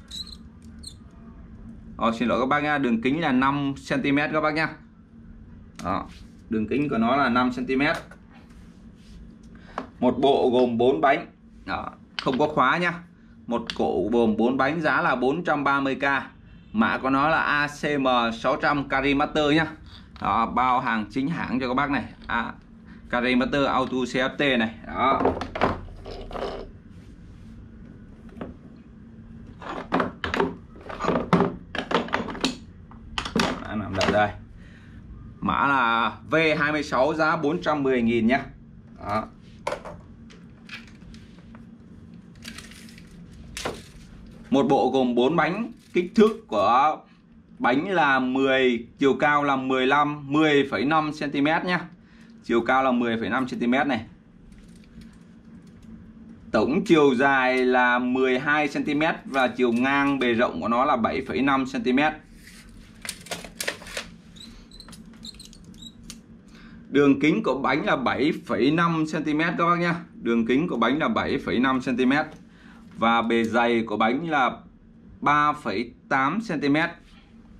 Ờ, xin lỗi các bác nha, đường kính là năm xăng ti mét các bác nhá. Đó, đường kính của nó là năm xăng ti mét. Một bộ gồm bốn bánh. Đó, không có khóa nhá. Một cổ gồm bốn bánh, giá là bốn trăm ba mươi k. Mã của nó là A C M sáu trăm Carimaster nhá. Đó, bao hàng chính hãng cho các bác này. À, Carimaster Auto xê ép tê này. Đó. Đã nằm đợi đây. Mã là V hai mươi sáu giá bốn trăm mười nghìn nhá. Đó. Một bộ gồm bốn bánh, kích thước của bánh là mười, chiều cao là mười lăm, mười phẩy năm xăng ti mét nhá. Chiều cao là mười phẩy năm xăng ti mét này. Tổng chiều dài là mười hai xăng ti mét và chiều ngang bề rộng của nó là bảy phẩy năm xăng ti mét. Đường kính của bánh là bảy phẩy năm xăng ti mét các bác nhá. Đường kính của bánh là bảy phẩy năm xăng ti mét và bề dày của bánh là ba phẩy tám xăng ti mét.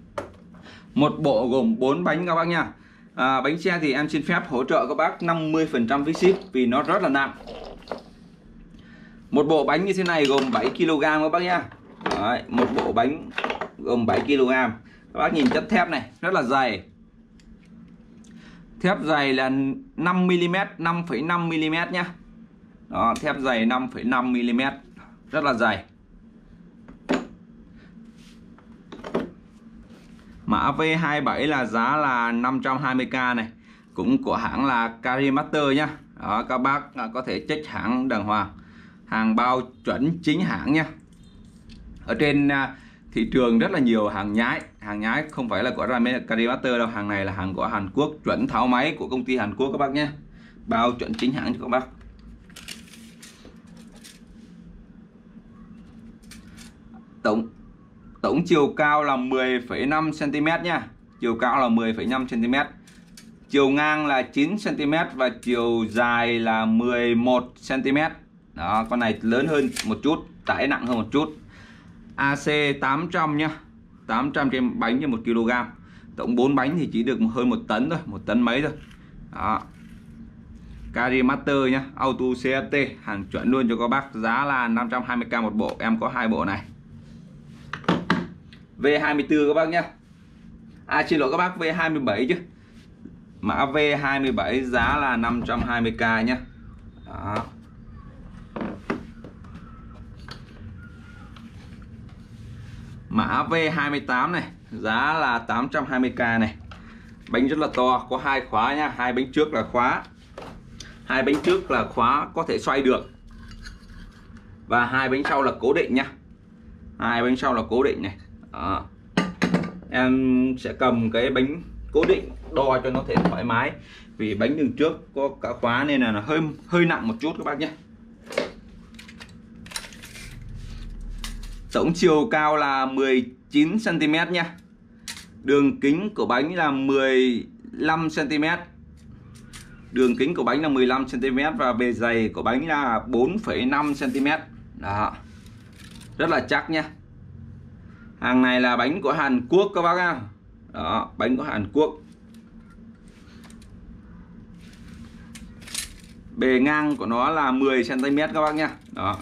Một bộ gồm bốn bánh các bác nha. À, bánh xe thì em xin phép hỗ trợ các bác năm mươi phần trăm phí ship vì nó rất là nặng. Một bộ bánh như thế này gồm bảy ki lô gam các bác nha. Đấy, một bộ bánh gồm bảy ki lô gam. Các bác nhìn chất thép này rất là dày. Thép dày là năm mi li mét, năm phẩy năm mi li mét nhá. Đó, thép dày năm phẩy năm mi li mét, rất là dày. Mã V hai bảy là giá là năm trăm hai mươi k này, cũng của hãng là Carimaster nhá. Đó, các bác có thể check hãng đàng hoàng, hàng bao chuẩn chính hãng nhá. Ở trên thị trường rất là nhiều hàng nhái, hàng nhái không phải là của Carimaster đâu, hàng này là hàng của Hàn Quốc, chuẩn tháo máy của công ty Hàn Quốc các bác nhé, bao chuẩn chính hãng cho các bác. Tổng tổng chiều cao là mười phẩy năm xăng ti mét nha, chiều cao là mười phẩy năm xăng ti mét, chiều ngang là chín xăng ti mét và chiều dài là mười một xăng ti mét. Đó, con này lớn hơn một chút, tải nặng hơn một chút. a xê tám trăm nhá, tám trăm trên bánh trên một ki lô gam. Tổng bốn bánh thì chỉ được hơn một tấn thôi, một tấn mấy thôi. Đó. Carimaster nhá, Auto xê ép tê, hàng chuẩn luôn cho các bác, giá là năm trăm hai mươi k một bộ, em có hai bộ này. V hai mươi tư các bác nhá. À xin lỗi các bác, V hai mươi bảy chứ. Mã V hai mươi bảy giá là năm trăm hai mươi k nhá. Đó. Mã V hai mươi tám này, giá là tám trăm hai mươi k này. Bánh rất là to, có hai khóa nha, hai bánh trước là khóa. Hai bánh trước là khóa có thể xoay được. Và hai bánh sau là cố định nha. Hai bánh sau là cố định này. Đó. Em sẽ cầm cái bánh cố định đo cho nó thể thoải mái, vì bánh đường trước có cả khóa nên là nó hơi hơi nặng một chút các bác nhé. Tổng chiều cao là mười chín xăng ti mét nha. Đường kính của bánh là mười lăm xăng ti mét. Đường kính của bánh là mười lăm xăng ti mét và bề dày của bánh là bốn phẩy năm xăng ti mét. Đó. Rất là chắc nha. Hàng này là bánh của Hàn Quốc các bác nha. Đó, bánh của Hàn Quốc. Bề ngang của nó là mười xăng ti mét các bác nha. Đó.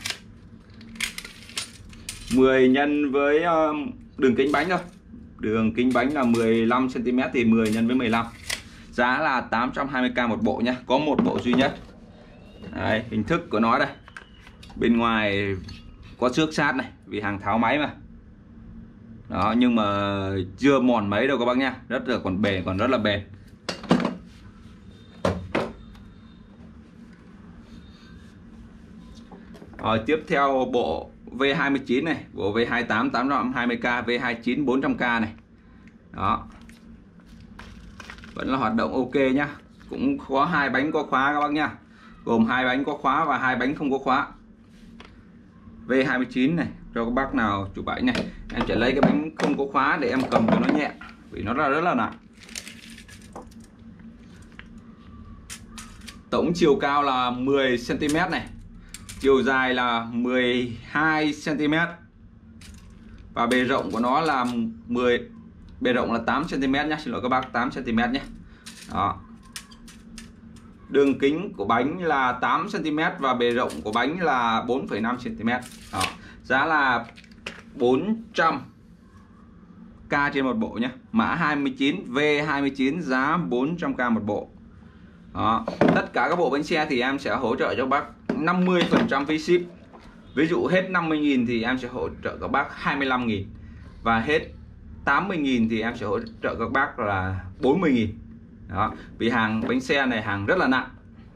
mười nhân với uh, đường kính bánh thôi. Đường kính bánh là mười lăm xăng ti mét thì mười nhân với mười lăm. Giá là tám trăm hai mươi k một bộ nhé, có một bộ duy nhất. Đây, hình thức của nó đây. Bên ngoài có xước sát này, vì hàng tháo máy mà. Đó, nhưng mà chưa mòn mấy đâu các bác nha, rất là còn bền, còn rất là bền. Rồi, tiếp theo bộ V hai mươi chín này, bộ V hai mươi tám tám trăm hai mươi k, V hai mươi chín bốn trăm k này. Đó. Vẫn là hoạt động ok nhá. Cũng có hai bánh có khóa các bác nha. Gồm hai bánh có khóa và hai bánh không có khóa. V hai mươi chín này, cho các bác nào chủ bánh này, em sẽ lấy cái bánh không có khóa để em cầm cho nó nhẹ, vì nó là rất là nặng. Tổng chiều cao là mười xăng ti mét này, chiều dài là mười hai xăng ti mét và bề rộng của nó là mười, bề rộng là tám xăng ti mét nhé, xin lỗi các bác, tám xăng ti mét nhé. Đó. Đường kính của bánh là tám xăng ti mét và bề rộng của bánh là bốn phẩy năm xăng ti mét. Đó. Giá là bốn trăm k trên một bộ nhé. Mã hai mươi chín, V hai mươi chín, giá bốn trăm k một bộ. Đó. Tất cả các bộ bánh xe thì em sẽ hỗ trợ cho bác năm mươi phần trăm phí ship. Ví dụ hết năm mươi nghìn thì em sẽ hỗ trợ các bác hai mươi lăm nghìn. Và hết tám mươi nghìn thì em sẽ hỗ trợ các bác là bốn mươi nghìn. Đó, vì hàng bánh xe này hàng rất là nặng.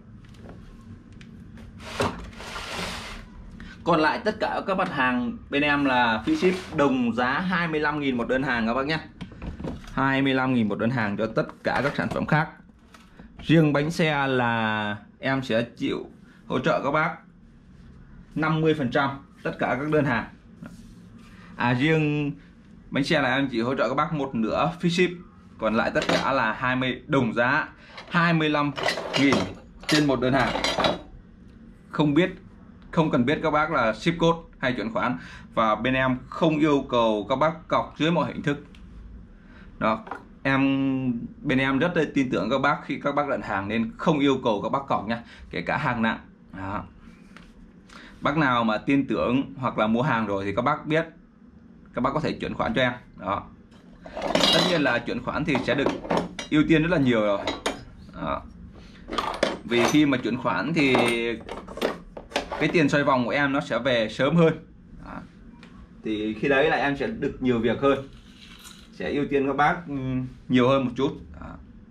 Còn lại tất cả các mặt hàng bên em là phí ship đồng giá hai mươi lăm nghìn một đơn hàng các bác nhé. hai mươi lăm nghìn một đơn hàng cho tất cả các sản phẩm khác. Riêng bánh xe là em sẽ chịu hỗ trợ các bác năm mươi phần trăm tất cả các đơn hàng. À riêng bánh xe là em chỉ hỗ trợ các bác một nửa phí ship. Còn lại tất cả là hai mươi đồng giá hai mươi lăm nghìn trên một đơn hàng. Không biết không cần biết các bác là ship code hay chuyển khoản, và bên em không yêu cầu các bác cọc dưới mọi hình thức. Đó, em bên em rất là tin tưởng các bác khi các bác đặt hàng nên không yêu cầu các bác cọc nha, kể cả hàng nặng. Đó. Bác nào mà tin tưởng hoặc là mua hàng rồi thì các bác biết, các bác có thể chuyển khoản cho em. Đó. Tất nhiên là chuyển khoản thì sẽ được ưu tiên rất là nhiều rồi. Đó. Vì khi mà chuyển khoản thì cái tiền xoay vòng của em nó sẽ về sớm hơn. Đó. Thì khi đấy là em sẽ được nhiều việc hơn, sẽ ưu tiên các bác nhiều hơn một chút. Đó.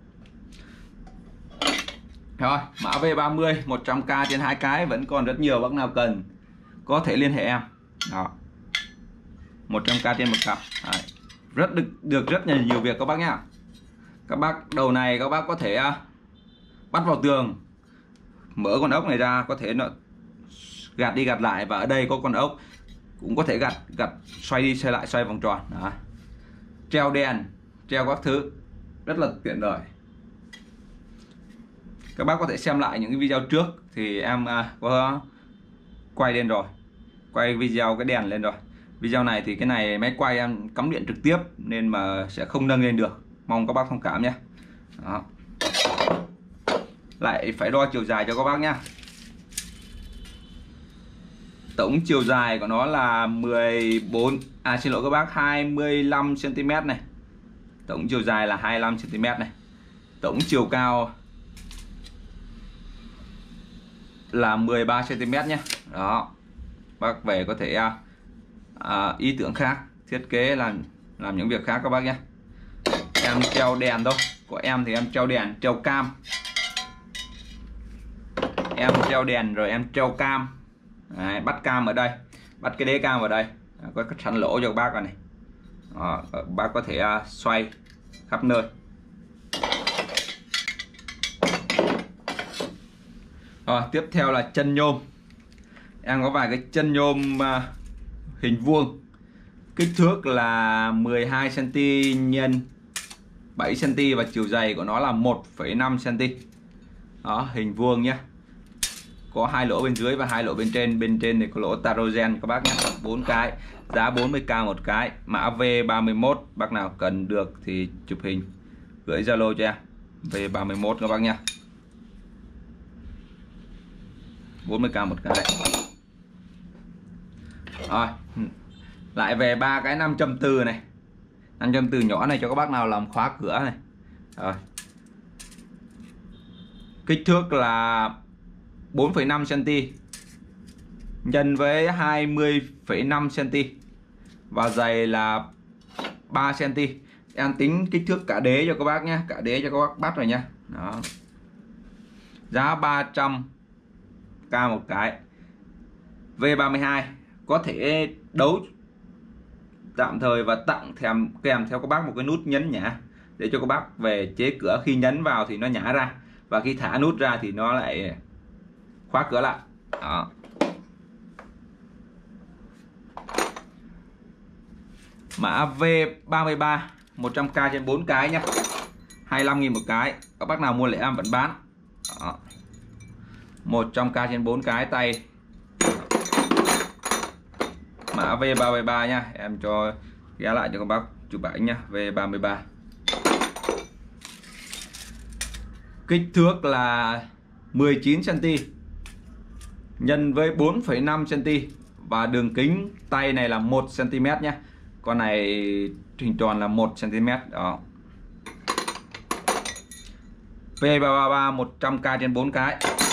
Rồi, mã V ba mươi một trăm k trên hai cái vẫn còn rất nhiều, bác nào cần có thể liên hệ em. Đó. một trăm k trên một cặp. Đấy. Rất được được rất là nhiều việc các bác nhá. Các bác đầu này các bác có thể uh, bắt vào tường, mở con ốc này ra, có thể nó gạt đi gạt lại, và ở đây có con ốc cũng có thể gạt gạt xoay đi xoay lại, xoay vòng tròn. Đó. Treo đèn, treo các thứ rất là tiện lợi. Các bác có thể xem lại những cái video trước thì em uh, có quay lên rồi, quay video cái đèn lên rồi. Video này thì cái này máy quay em cắm điện trực tiếp nên mà sẽ không nâng lên được, mong các bác thông cảm nhé. Đó. Lại phải đo chiều dài cho các bác nhá. Tổng chiều dài của nó là mười bốn à xin lỗi các bác hai mươi lăm xăng ti mét này. Tổng chiều dài là hai mươi lăm xăng ti mét này. Tổng chiều cao là mười ba xăng ti mét nhé. Đó. Bác về có thể à, à, ý tưởng khác, thiết kế làm làm những việc khác các bác nhé. Em treo đèn thôi, của em thì em treo đèn, treo cam. Em treo đèn rồi em treo cam. Đấy, bắt cam ở đây, bắt cái đế cam ở đây. Đó, có sẵn lỗ cho các bác rồi này. Đó, bác có thể uh, xoay khắp nơi. Rồi, tiếp theo là chân nhôm. Em có vài cái chân nhôm uh, hình vuông, kích thước là mười hai xăng ti mét nhân bảy xăng ti mét và chiều dày của nó là một phẩy năm xăng ti mét. Đó, hình vuông nhé. Có hai lỗ bên dưới và hai lỗ bên trên. Bên trên thì có lỗ tarogen các bác nhé, bốn cái, giá bốn mươi k một cái. Mã V ba mươi mốt, bác nào cần được thì chụp hình gửi Zalo cho em. V ba mươi mốt các bác nhé, bốn mươi k một cái. Rồi, lại về ba cái năm châm từ này, năm châm từ nhỏ này cho các bác nào làm khóa cửa này. Rồi. Kích thước là bốn phẩy năm xăng ti mét nhân với hai mươi phẩy năm xăng ti mét và dày là ba xăng ti mét. Em tính kích thước cả đế cho các bác nhé, cả đế cho các bác bắt rồi nhé. Đó. Giá ba trăm k một cái. V ba mươi hai có thể đấu tạm thời và tặng kèm kèm theo các bác một cái nút nhấn nhả để cho các bác về chế cửa, khi nhấn vào thì nó nhả ra và khi thả nút ra thì nó lại khóa cửa lại. Đó. Mã V ba mươi ba một trăm k trên bốn cái nhé, hai mươi lăm nghìn một cái. Các bác nào mua lẻ em vẫn bán. Đó. một trăm k trên bốn cái tay. Mã V ba mươi ba nha, em cho ghé lại cho các bác chụp ảnh nha. V ba mươi ba kích thước là mười chín xăng ti mét nhân với bốn phẩy năm xăng ti mét và đường kính tay này là một xăng ti mét nhé. Con này hình tròn là một xăng ti mét. Đó. V ba mươi ba một trăm k trên bốn cái.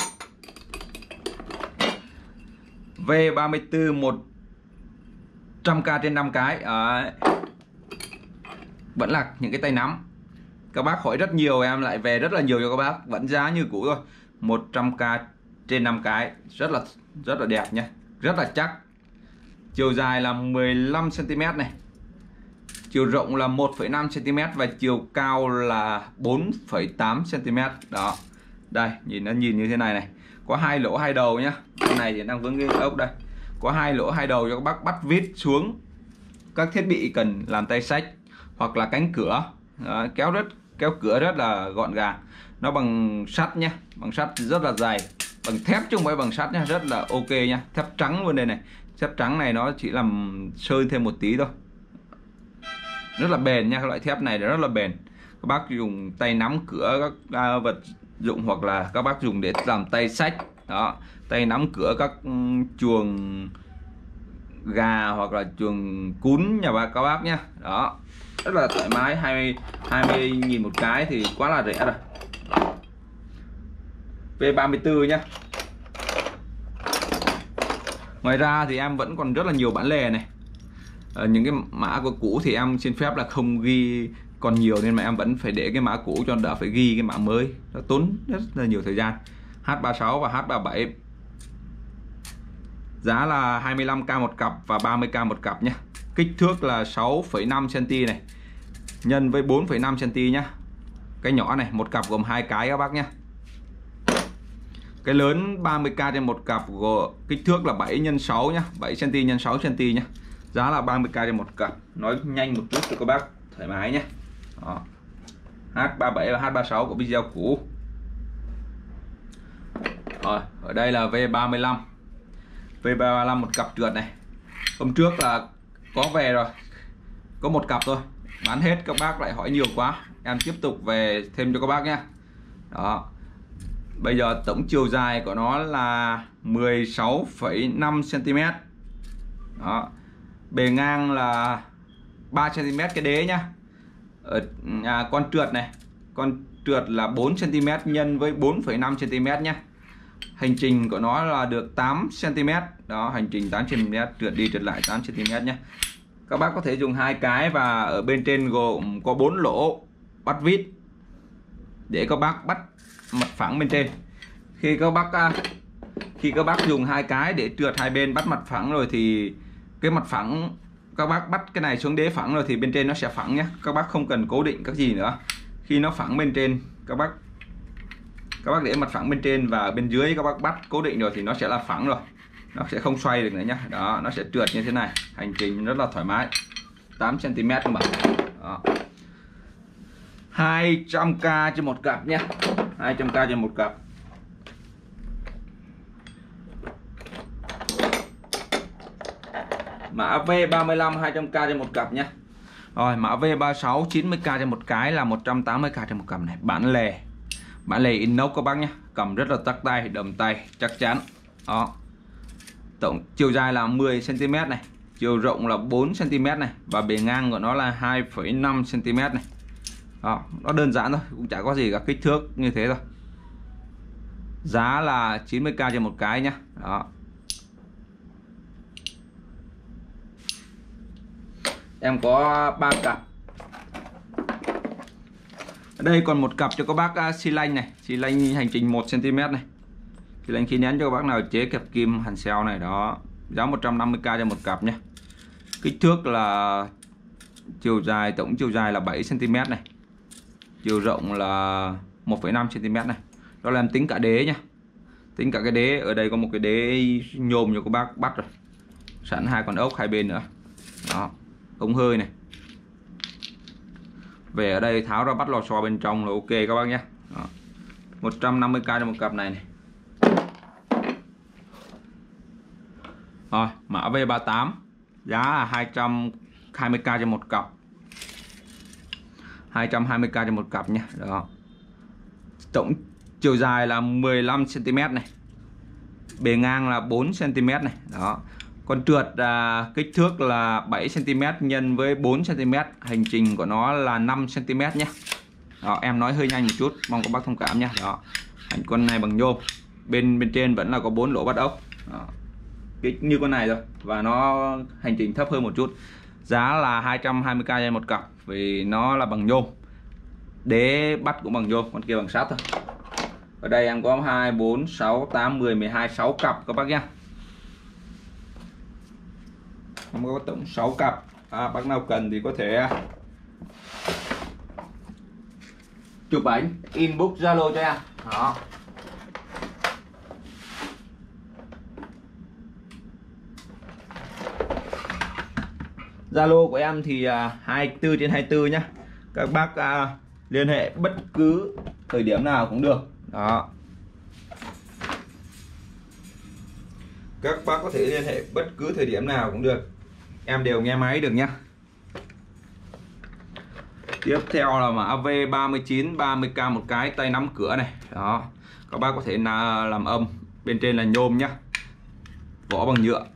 V ba mươi tư một trăm k trên năm cái. Đấy. Vẫn là những cái tay nắm. Các bác hỏi rất nhiều, em lại về rất là nhiều cho các bác, vẫn giá như cũ thôi. một trăm k trên năm cái, rất là rất là đẹp nhé, rất là chắc. Chiều dài là mười lăm xăng ti mét này. Chiều rộng là một phẩy năm xăng ti mét và chiều cao là bốn phẩy tám xăng ti mét. Đó. Đây, nhìn nó nhìn như thế này này. Có hai lỗ hai đầu nhá. Cái này thì đang vướng cái ốc đây. Có hai lỗ hai đầu cho các bác bắt vít xuống các thiết bị cần làm tay xách hoặc là cánh cửa. Đó, kéo rất kéo cửa rất là gọn gàng. Nó bằng sắt nhá, bằng sắt rất là dày, bằng thép chứ không phải bằng sắt nhá, rất là ok nhá. Thép trắng luôn đây này. Thép trắng này nó chỉ làm sơn thêm một tí thôi. Rất là bền nha, loại thép này rất là bền. các bác dùng tay nắm cửa các à, vật dụng, hoặc là các bác dùng để làm tay sách đó, tay nắm cửa các chuồng gà hoặc là chuồng cún nhà bà các bác nhé. Đó, rất là thoải mái. Hai mươi nghìn một cái thì quá là rẻ rồi. V ba mươi tư nhé. Ngoài ra thì em vẫn còn rất là nhiều bản lề này. À, những cái mã của cũ thì em xin phép là không ghi còn nhiều, nên mà em vẫn phải để cái mã cũ cho đỡ phải ghi cái mã mới, nó tốn rất là nhiều thời gian. H ba sáu và H ba bảy giá là hai mươi lăm k một cặp và ba mươi k một cặp nhé. Kích thước là sáu phẩy năm xăng-ti-mét này nhân với bốn phẩy năm xăng-ti-mét nhé. Cái nhỏ này một cặp gồm hai cái các bác nhé. Cái lớn ba mươi k trên một cặp, gồm kích thước là bảy nhân sáu nhá, bảy xăng-ti-mét nhân sáu xăng-ti-mét nhé. Giá là ba mươi k trên một cặp. Nói nhanh một chút cho các bác thoải mái nhé. Đó. H ba bảy và H ba sáu của video cũ. Rồi, ở đây là V ba mươi lăm. V ba mươi lăm một cặp trượt này. Hôm trước là có về rồi, có một cặp thôi, bán hết, các bác lại hỏi nhiều quá, em tiếp tục về thêm cho các bác nhé. Đó. Bây giờ tổng chiều dài của nó là mười sáu phẩy năm xăng-ti-mét. Đó. Bề ngang là ba xăng-ti-mét cái đế nhá. Ở à, con trượt này, con trượt là bốn xăng-ti-mét nhân với bốn phẩy năm xăng-ti-mét nhé. Hành trình của nó là được tám xăng-ti-mét. Đó, hành trình tám xăng-ti-mét, trượt đi trượt lại tám xăng-ti-mét nhé. Các bác có thể dùng hai cái, và ở bên trên gồm có bốn lỗ bắt vít để các bác bắt mặt phẳng bên trên. Khi các bác khi các bác dùng hai cái để trượt hai bên bắt mặt phẳng rồi thì cái mặt phẳng, các bác bắt cái này xuống đế phẳng rồi thì bên trên nó sẽ phẳng nhé. Các bác không cần cố định các gì nữa. Khi nó phẳng bên trên, các bác các bác để mặt phẳng bên trên, và bên dưới các bác bắt cố định rồi thì nó sẽ là phẳng rồi, nó sẽ không xoay được nữa nhá. Đó, nó sẽ trượt như thế này, hành trình rất là thoải mái. tám xăng-ti-mét các bạn. Đó. hai trăm k trên một cặp nhé. hai trăm k trên một cặp. Mã V ba mươi lăm hai trăm k trên một cặp nhé. Rồi, mã V ba mươi sáu chín mươi k trên một cái là một trăm tám mươi k trên một cặp này. Bản lề. Bản lề inox các bác nhé. Cầm rất là chắc tay, đầm tay, chắc chắn. Đó. Tổng chiều dài là mười xăng-ti-mét này, chiều rộng là bốn xăng-ti-mét này, và bề ngang của nó là hai phẩy năm xăng-ti-mét này. Đó, nó đơn giản thôi, cũng chả có gì cả, kích thước như thế thôi. Giá là chín mươi k trên một cái nhá. Đó. Em có ba cặp. Ở đây còn một cặp cho các bác xi lanh này, xi lanh hành trình một xăng-ti-mét này. Xi lanh khí nén cho các bác nào chế kẹp kim hàn xeo này. Đó, giá một trăm năm mươi k cho một cặp nhé. Kích thước là chiều dài, tổng chiều dài là bảy xăng-ti-mét này, chiều rộng là một phẩy năm xăng-ti-mét này. Đó là em tính cả đế nhá. Tính cả cái đế, ở đây có một cái đế nhôm cho các bác bắt rồi, sẵn hai con ốc hai bên nữa. Đó, ống hơi này. Về ở đây tháo ra bắt lò xo bên trong là ok các bác nhé. Đó. một trăm năm mươi k cho một cặp này này. Rồi, mã V ba mươi tám giá là hai trăm hai mươi k cho một cặp. hai trăm hai mươi k cho một cặp nhé. Đó. Tổng chiều dài là mười lăm xăng-ti-mét này. Bề ngang là bốn xăng-ti-mét này. Đó. Con trượt à, kích thước là bảy xăng-ti-mét nhân với bốn xăng-ti-mét, hành trình của nó là năm xăng-ti-mét nhé. Đó, em nói hơi nhanh một chút, mong các bác thông cảm nhé. Đó. Hành con này bằng nhôm. Bên bên trên vẫn là có bốn lỗ bắt ốc. Đó. Kích như con này rồi, và nó hành trình thấp hơn một chút. Giá là hai trăm hai mươi k trên một cặp, vì nó là bằng nhôm. Đế bắt cũng bằng nhôm, con kia bằng sắt thôi. Ở đây em có hai, bốn, sáu, tám, mười, mười hai, sáu cặp các bác nhé. Em có tổng sáu cặp. À, bác nào cần thì có thể chụp ảnh inbox Zalo cho em. Đó. Zalo của em thì à, hai mươi tư trên hai mươi tư nhá. Các bác à, liên hệ bất cứ thời điểm nào cũng được. Đó. Các bác có thể liên hệ bất cứ thời điểm nào cũng được, em đều nghe máy được nhá. Tiếp theo là mã V ba mươi chín ba mươi k một cái, tay nắm cửa này. Đó, các bác có thể là làm âm. Bên trên là nhôm nhá, vỏ bằng nhựa.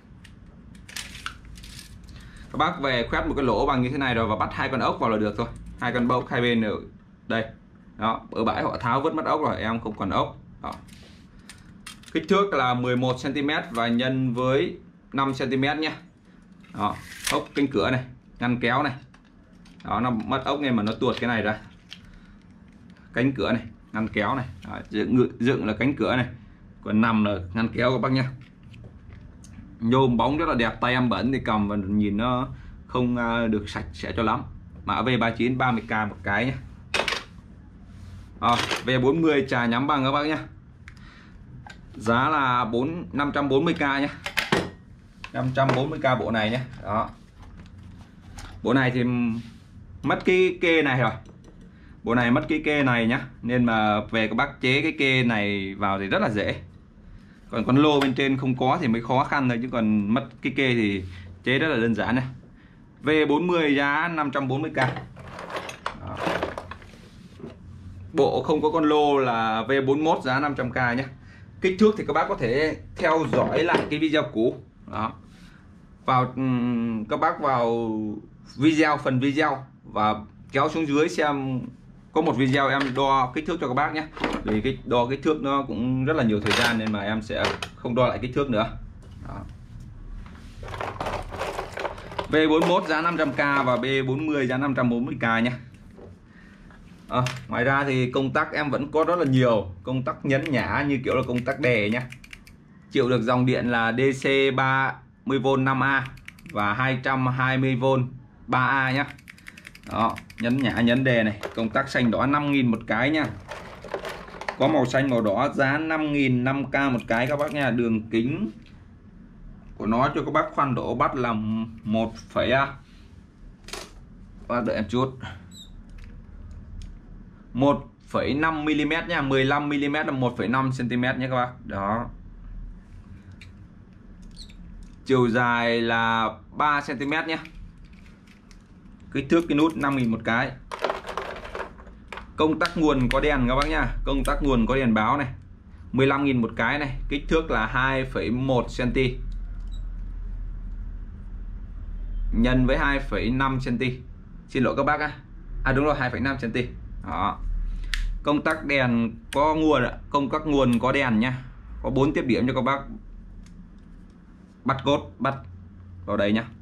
Các bác về khoét một cái lỗ bằng như thế này rồi và bắt hai con ốc vào là được thôi. Hai con ốc hai bên ở đây. Đó, ở bãi họ tháo vứt mất ốc rồi, em không còn ốc. Đó. Kích thước là mười một xăng ti mét và nhân với năm xăng ti mét nhé. Đó, ốc cánh cửa này, ngăn kéo này. Đó, nó mất ốc nên mà nó tuột cái này ra. Cánh cửa này, ngăn kéo này. Đó, dựng, dựng là cánh cửa này, còn nằm là ngăn kéo các bác nhé. Nhôm bóng rất là đẹp, tay em bẩn thì cầm và nhìn nó không được sạch sẽ cho lắm. Mã V ba mươi chín ba mươi k một cái nhé. À, V bốn mươi trà nhắm bằng các bác nhé. Giá là bốn năm trăm bốn mươi k nhé. năm trăm bốn mươi k bộ này nhé. Đó. Bộ này thì mất cái kê này rồi. Bộ này mất cái kê này nhá, nên mà về các bác chế cái kê này vào thì rất là dễ. Còn con lô bên trên không có thì mới khó khăn thôi, chứ còn mất cái kê thì chế rất là đơn giản này. V bốn mươi giá năm trăm bốn mươi k. Đó. Bộ không có con lô là V bốn mươi mốt giá năm trăm k nhé. Kích thước thì các bác có thể theo dõi lại cái video cũ. Đó. Vào các bác vào video, phần video và kéo xuống dưới xem có một video em đo kích thước cho các bác nhé. Vì cái đo kích thước nó cũng rất là nhiều thời gian nên mà em sẽ không đo lại kích thước nữa. Đó. V bốn mươi mốt giá năm trăm k và B bốn mươi giá năm trăm bốn mươi k nhé. À, ngoài ra thì công tắc em vẫn có rất là nhiều công tắc nhấn nhả, như kiểu là công tắc đè nhé. Chịu được dòng điện là D C ba mươi V năm A và hai trăm hai mươi V ba A nhé. Đó, nhấn nhả nhấn đề này, công tắc xanh đỏ năm nghìn một cái nha. Có màu xanh màu đỏ giá năm nghìn năm k một cái các bác nha. Đường kính của nó cho các bác khoan độ bắt là một phẩy các bác đợi em chút. một phẩy năm mi li mét nha, mười lăm mi li mét là một phẩy năm xăng ti mét nhé các bác. Đó. Chiều dài là ba xăng ti mét nhé. Kích thước cái nút năm nghìn một cái. Công tắc nguồn có đèn các bác nha. Công tắc nguồn có đèn báo này, mười lăm nghìn một cái này. Kích thước là hai phẩy một xăng ti mét nhân với hai phẩy năm xăng ti mét. Xin lỗi các bác á. À đúng rồi, hai phẩy năm xăng ti mét. Đó. Công tắc đèn có nguồn, công tắc nguồn có đèn nha. Có bốn tiếp điểm cho các bác bắt cốt bắt vào đây nhá.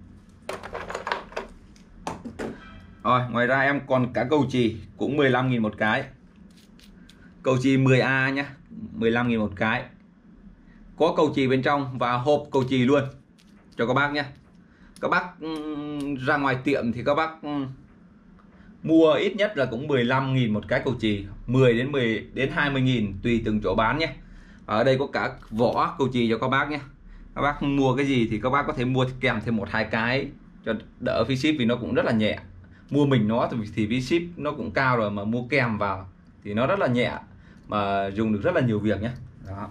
Rồi, ngoài ra em còn cả cầu chì cũng mười lăm nghìn một cái. Cầu chì mười A nhá, mười lăm nghìn một cái. Có cầu chì bên trong và hộp cầu chì luôn cho các bác nhé. Các bác ra ngoài tiệm thì các bác mua ít nhất là cũng mười lăm nghìn một cái cầu chì, mười đến mười đến hai mươi nghìn tùy từng chỗ bán nhé. Ở đây có cả vỏ cầu chì cho các bác nhé. Các bác mua cái gì thì các bác có thể mua kèm thêm một hai cái cho đỡ phí ship, vì nó cũng rất là nhẹ. Mua mình nó thì phí ship nó cũng cao rồi, mà mua kèm vào thì nó rất là nhẹ mà dùng được rất là nhiều việc nhé. Đó.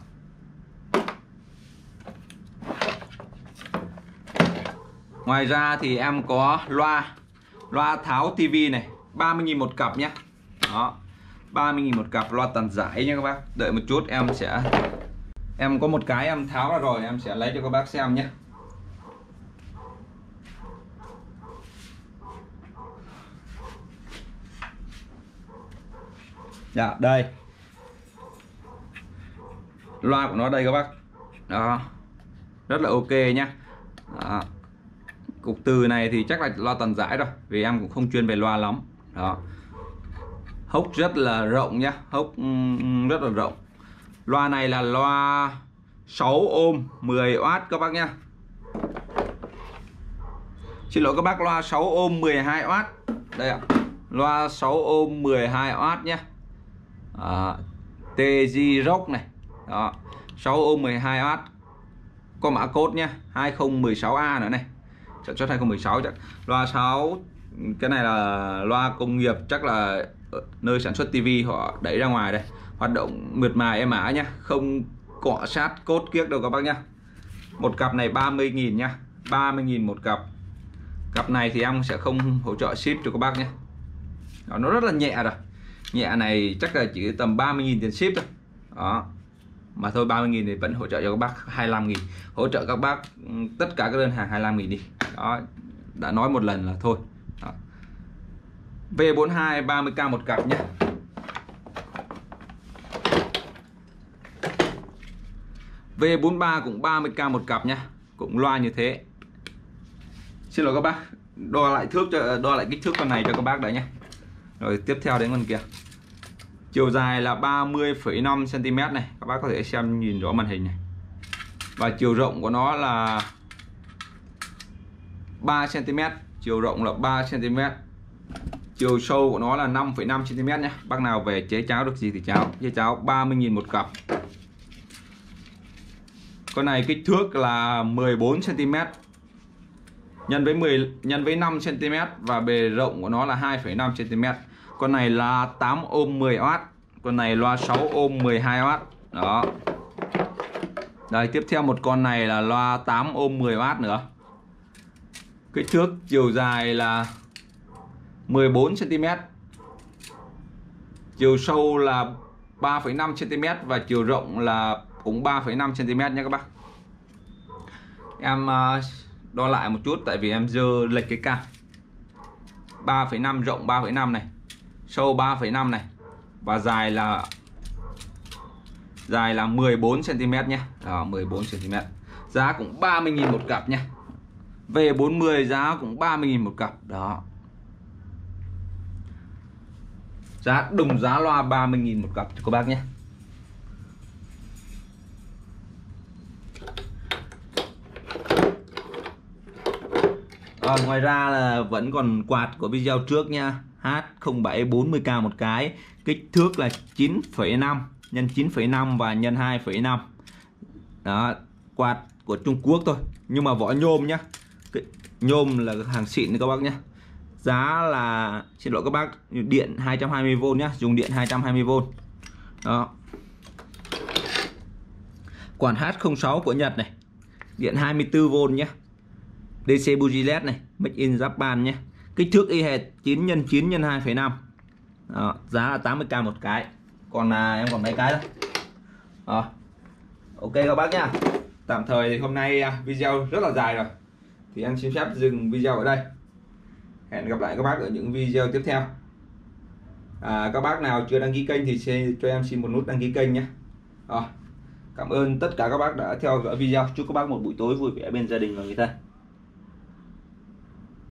Ngoài ra thì em có loa loa tháo tivi này, ba mươi nghìn một cặp nhé. Đó, ba mươi nghìn một cặp loa tàn giải nha các bác. Đợi một chút em sẽ em có một cái em tháo ra rồi, em sẽ lấy cho các bác xem nhé. Dạ, đây. Loa của nó đây các bác. Đó. Rất là ok nhá. Đó. Cục từ này thì chắc là loa tàn giải rồi, vì em cũng không chuyên về loa lắm. Đó. Hốc rất là rộng nhá, hốc rất là rộng. Loa này là loa sáu ôm mười oát các bác nhá. Xin lỗi các bác, loa sáu ôm mười hai oát. Đây ạ. Loa sáu ôm mười hai oát nhé. À, tê giê Rock này. Đó, sáu ôm mười hai oát. Có mã code nhé, hai không một sáu A nữa này. Sản xuất hai không một sáu chắc. Loa sáu, cái này là loa công nghiệp, chắc là nơi sản xuất tivi họ đẩy ra ngoài đây. Hoạt động mượt mà êm ả nhá, không cọ sát cốt kiếc đâu các bác nhá. Một cặp này ba mươi nghìn nhá, ba mươi nghìn một cặp. Cặp này thì em sẽ không hỗ trợ ship cho các bác nhé. Đó, nó rất là nhẹ rồi. Nhẹ này chắc là chỉ tầm ba mươi nghìn tiền ship thôi. Đó. Mà thôi ba mươi nghìn thì vẫn hỗ trợ cho các bác hai mươi lăm nghìn. Hỗ trợ các bác tất cả các đơn hàng hai mươi lăm nghìn đi. Đó. Đã nói một lần là thôi. Đó. V bốn mươi hai ba mươi k một cặp nhé. V bốn mươi ba cũng ba mươi k một cặp nhé. Cũng loa như thế. Xin lỗi các bác, đo lại thước cho đo lại kích thước con này cho các bác đấy nhé. Rồi tiếp theo đến con kia. Chiều dài là ba mươi phẩy năm xăng ti mét này, các bác có thể xem nhìn rõ màn hình này. Và chiều rộng của nó là ba xăng ti mét, chiều rộng là ba xăng ti mét. Chiều sâu của nó là năm phẩy năm xăng ti mét nhé. Bác nào về chế cháo được gì thì cháo. Chế cháo ba mươi nghìn một cặp. Con này kích thước là mười bốn xăng ti mét nhân với mười nhân với năm xăng ti mét và bề rộng của nó là hai phẩy năm xăng ti mét. Con này là tám ôm mười oát, con này loa sáu ôm mười hai oát. Đó. Đây, tiếp theo một con này là loa tám ôm mười oát nữa. Kích thước chiều dài là mười bốn xăng ti mét. Chiều sâu là ba phẩy năm xăng ti mét và chiều rộng là cũng ba phẩy năm xăng ti mét nha các bác. Em uh, đo lại một chút tại vì em dơ lệch cái cam. ba phẩy năm, rộng ba phẩy năm này, sâu ba phẩy năm này và dài là dài là mười bốn xăng ti mét nhé. Đó, mười bốn xăng ti mét. Giá cũng ba mươi nghìn một cặp nhé. V bốn mươi giá cũng ba mươi nghìn một cặp. Đó. Giá đồng giá loa ba mươi nghìn một cặp cho các bác nhé. À, ngoài ra là vẫn còn quạt của video trước nha. H không bảy bốn mươi k một cái. Kích thước là chín phẩy năm nhân chín phẩy năm và nhân hai phẩy năm. Đó, quạt của Trung Quốc thôi, nhưng mà vỏ nhôm nhá. Nhôm là hàng xịn các bác nhé. Giá là, xin lỗi các bác, điện hai trăm hai mươi vôn nhá, dùng điện hai trăm hai mươi vôn. Đó. Quản H không sáu của Nhật này. Điện hai mươi tư vôn nhé. đê xê buji led này, Make in Japan nhé. Kích thước y hệt chín nhân chín nhân hai phẩy năm. Đó, giá là tám mươi k một cái. Còn à, em còn mấy cái đó. Đó. Ok các bác nhá. Tạm thời thì hôm nay video rất là dài rồi, thì em xin phép dừng video ở đây. Hẹn gặp lại các bác ở những video tiếp theo. À, các bác nào chưa đăng ký kênh thì sẽ cho em xin một nút đăng ký kênh nhé. Rồi. Cảm ơn tất cả các bác đã theo dõi video. Chúc các bác một buổi tối vui vẻ bên gia đình và người thân.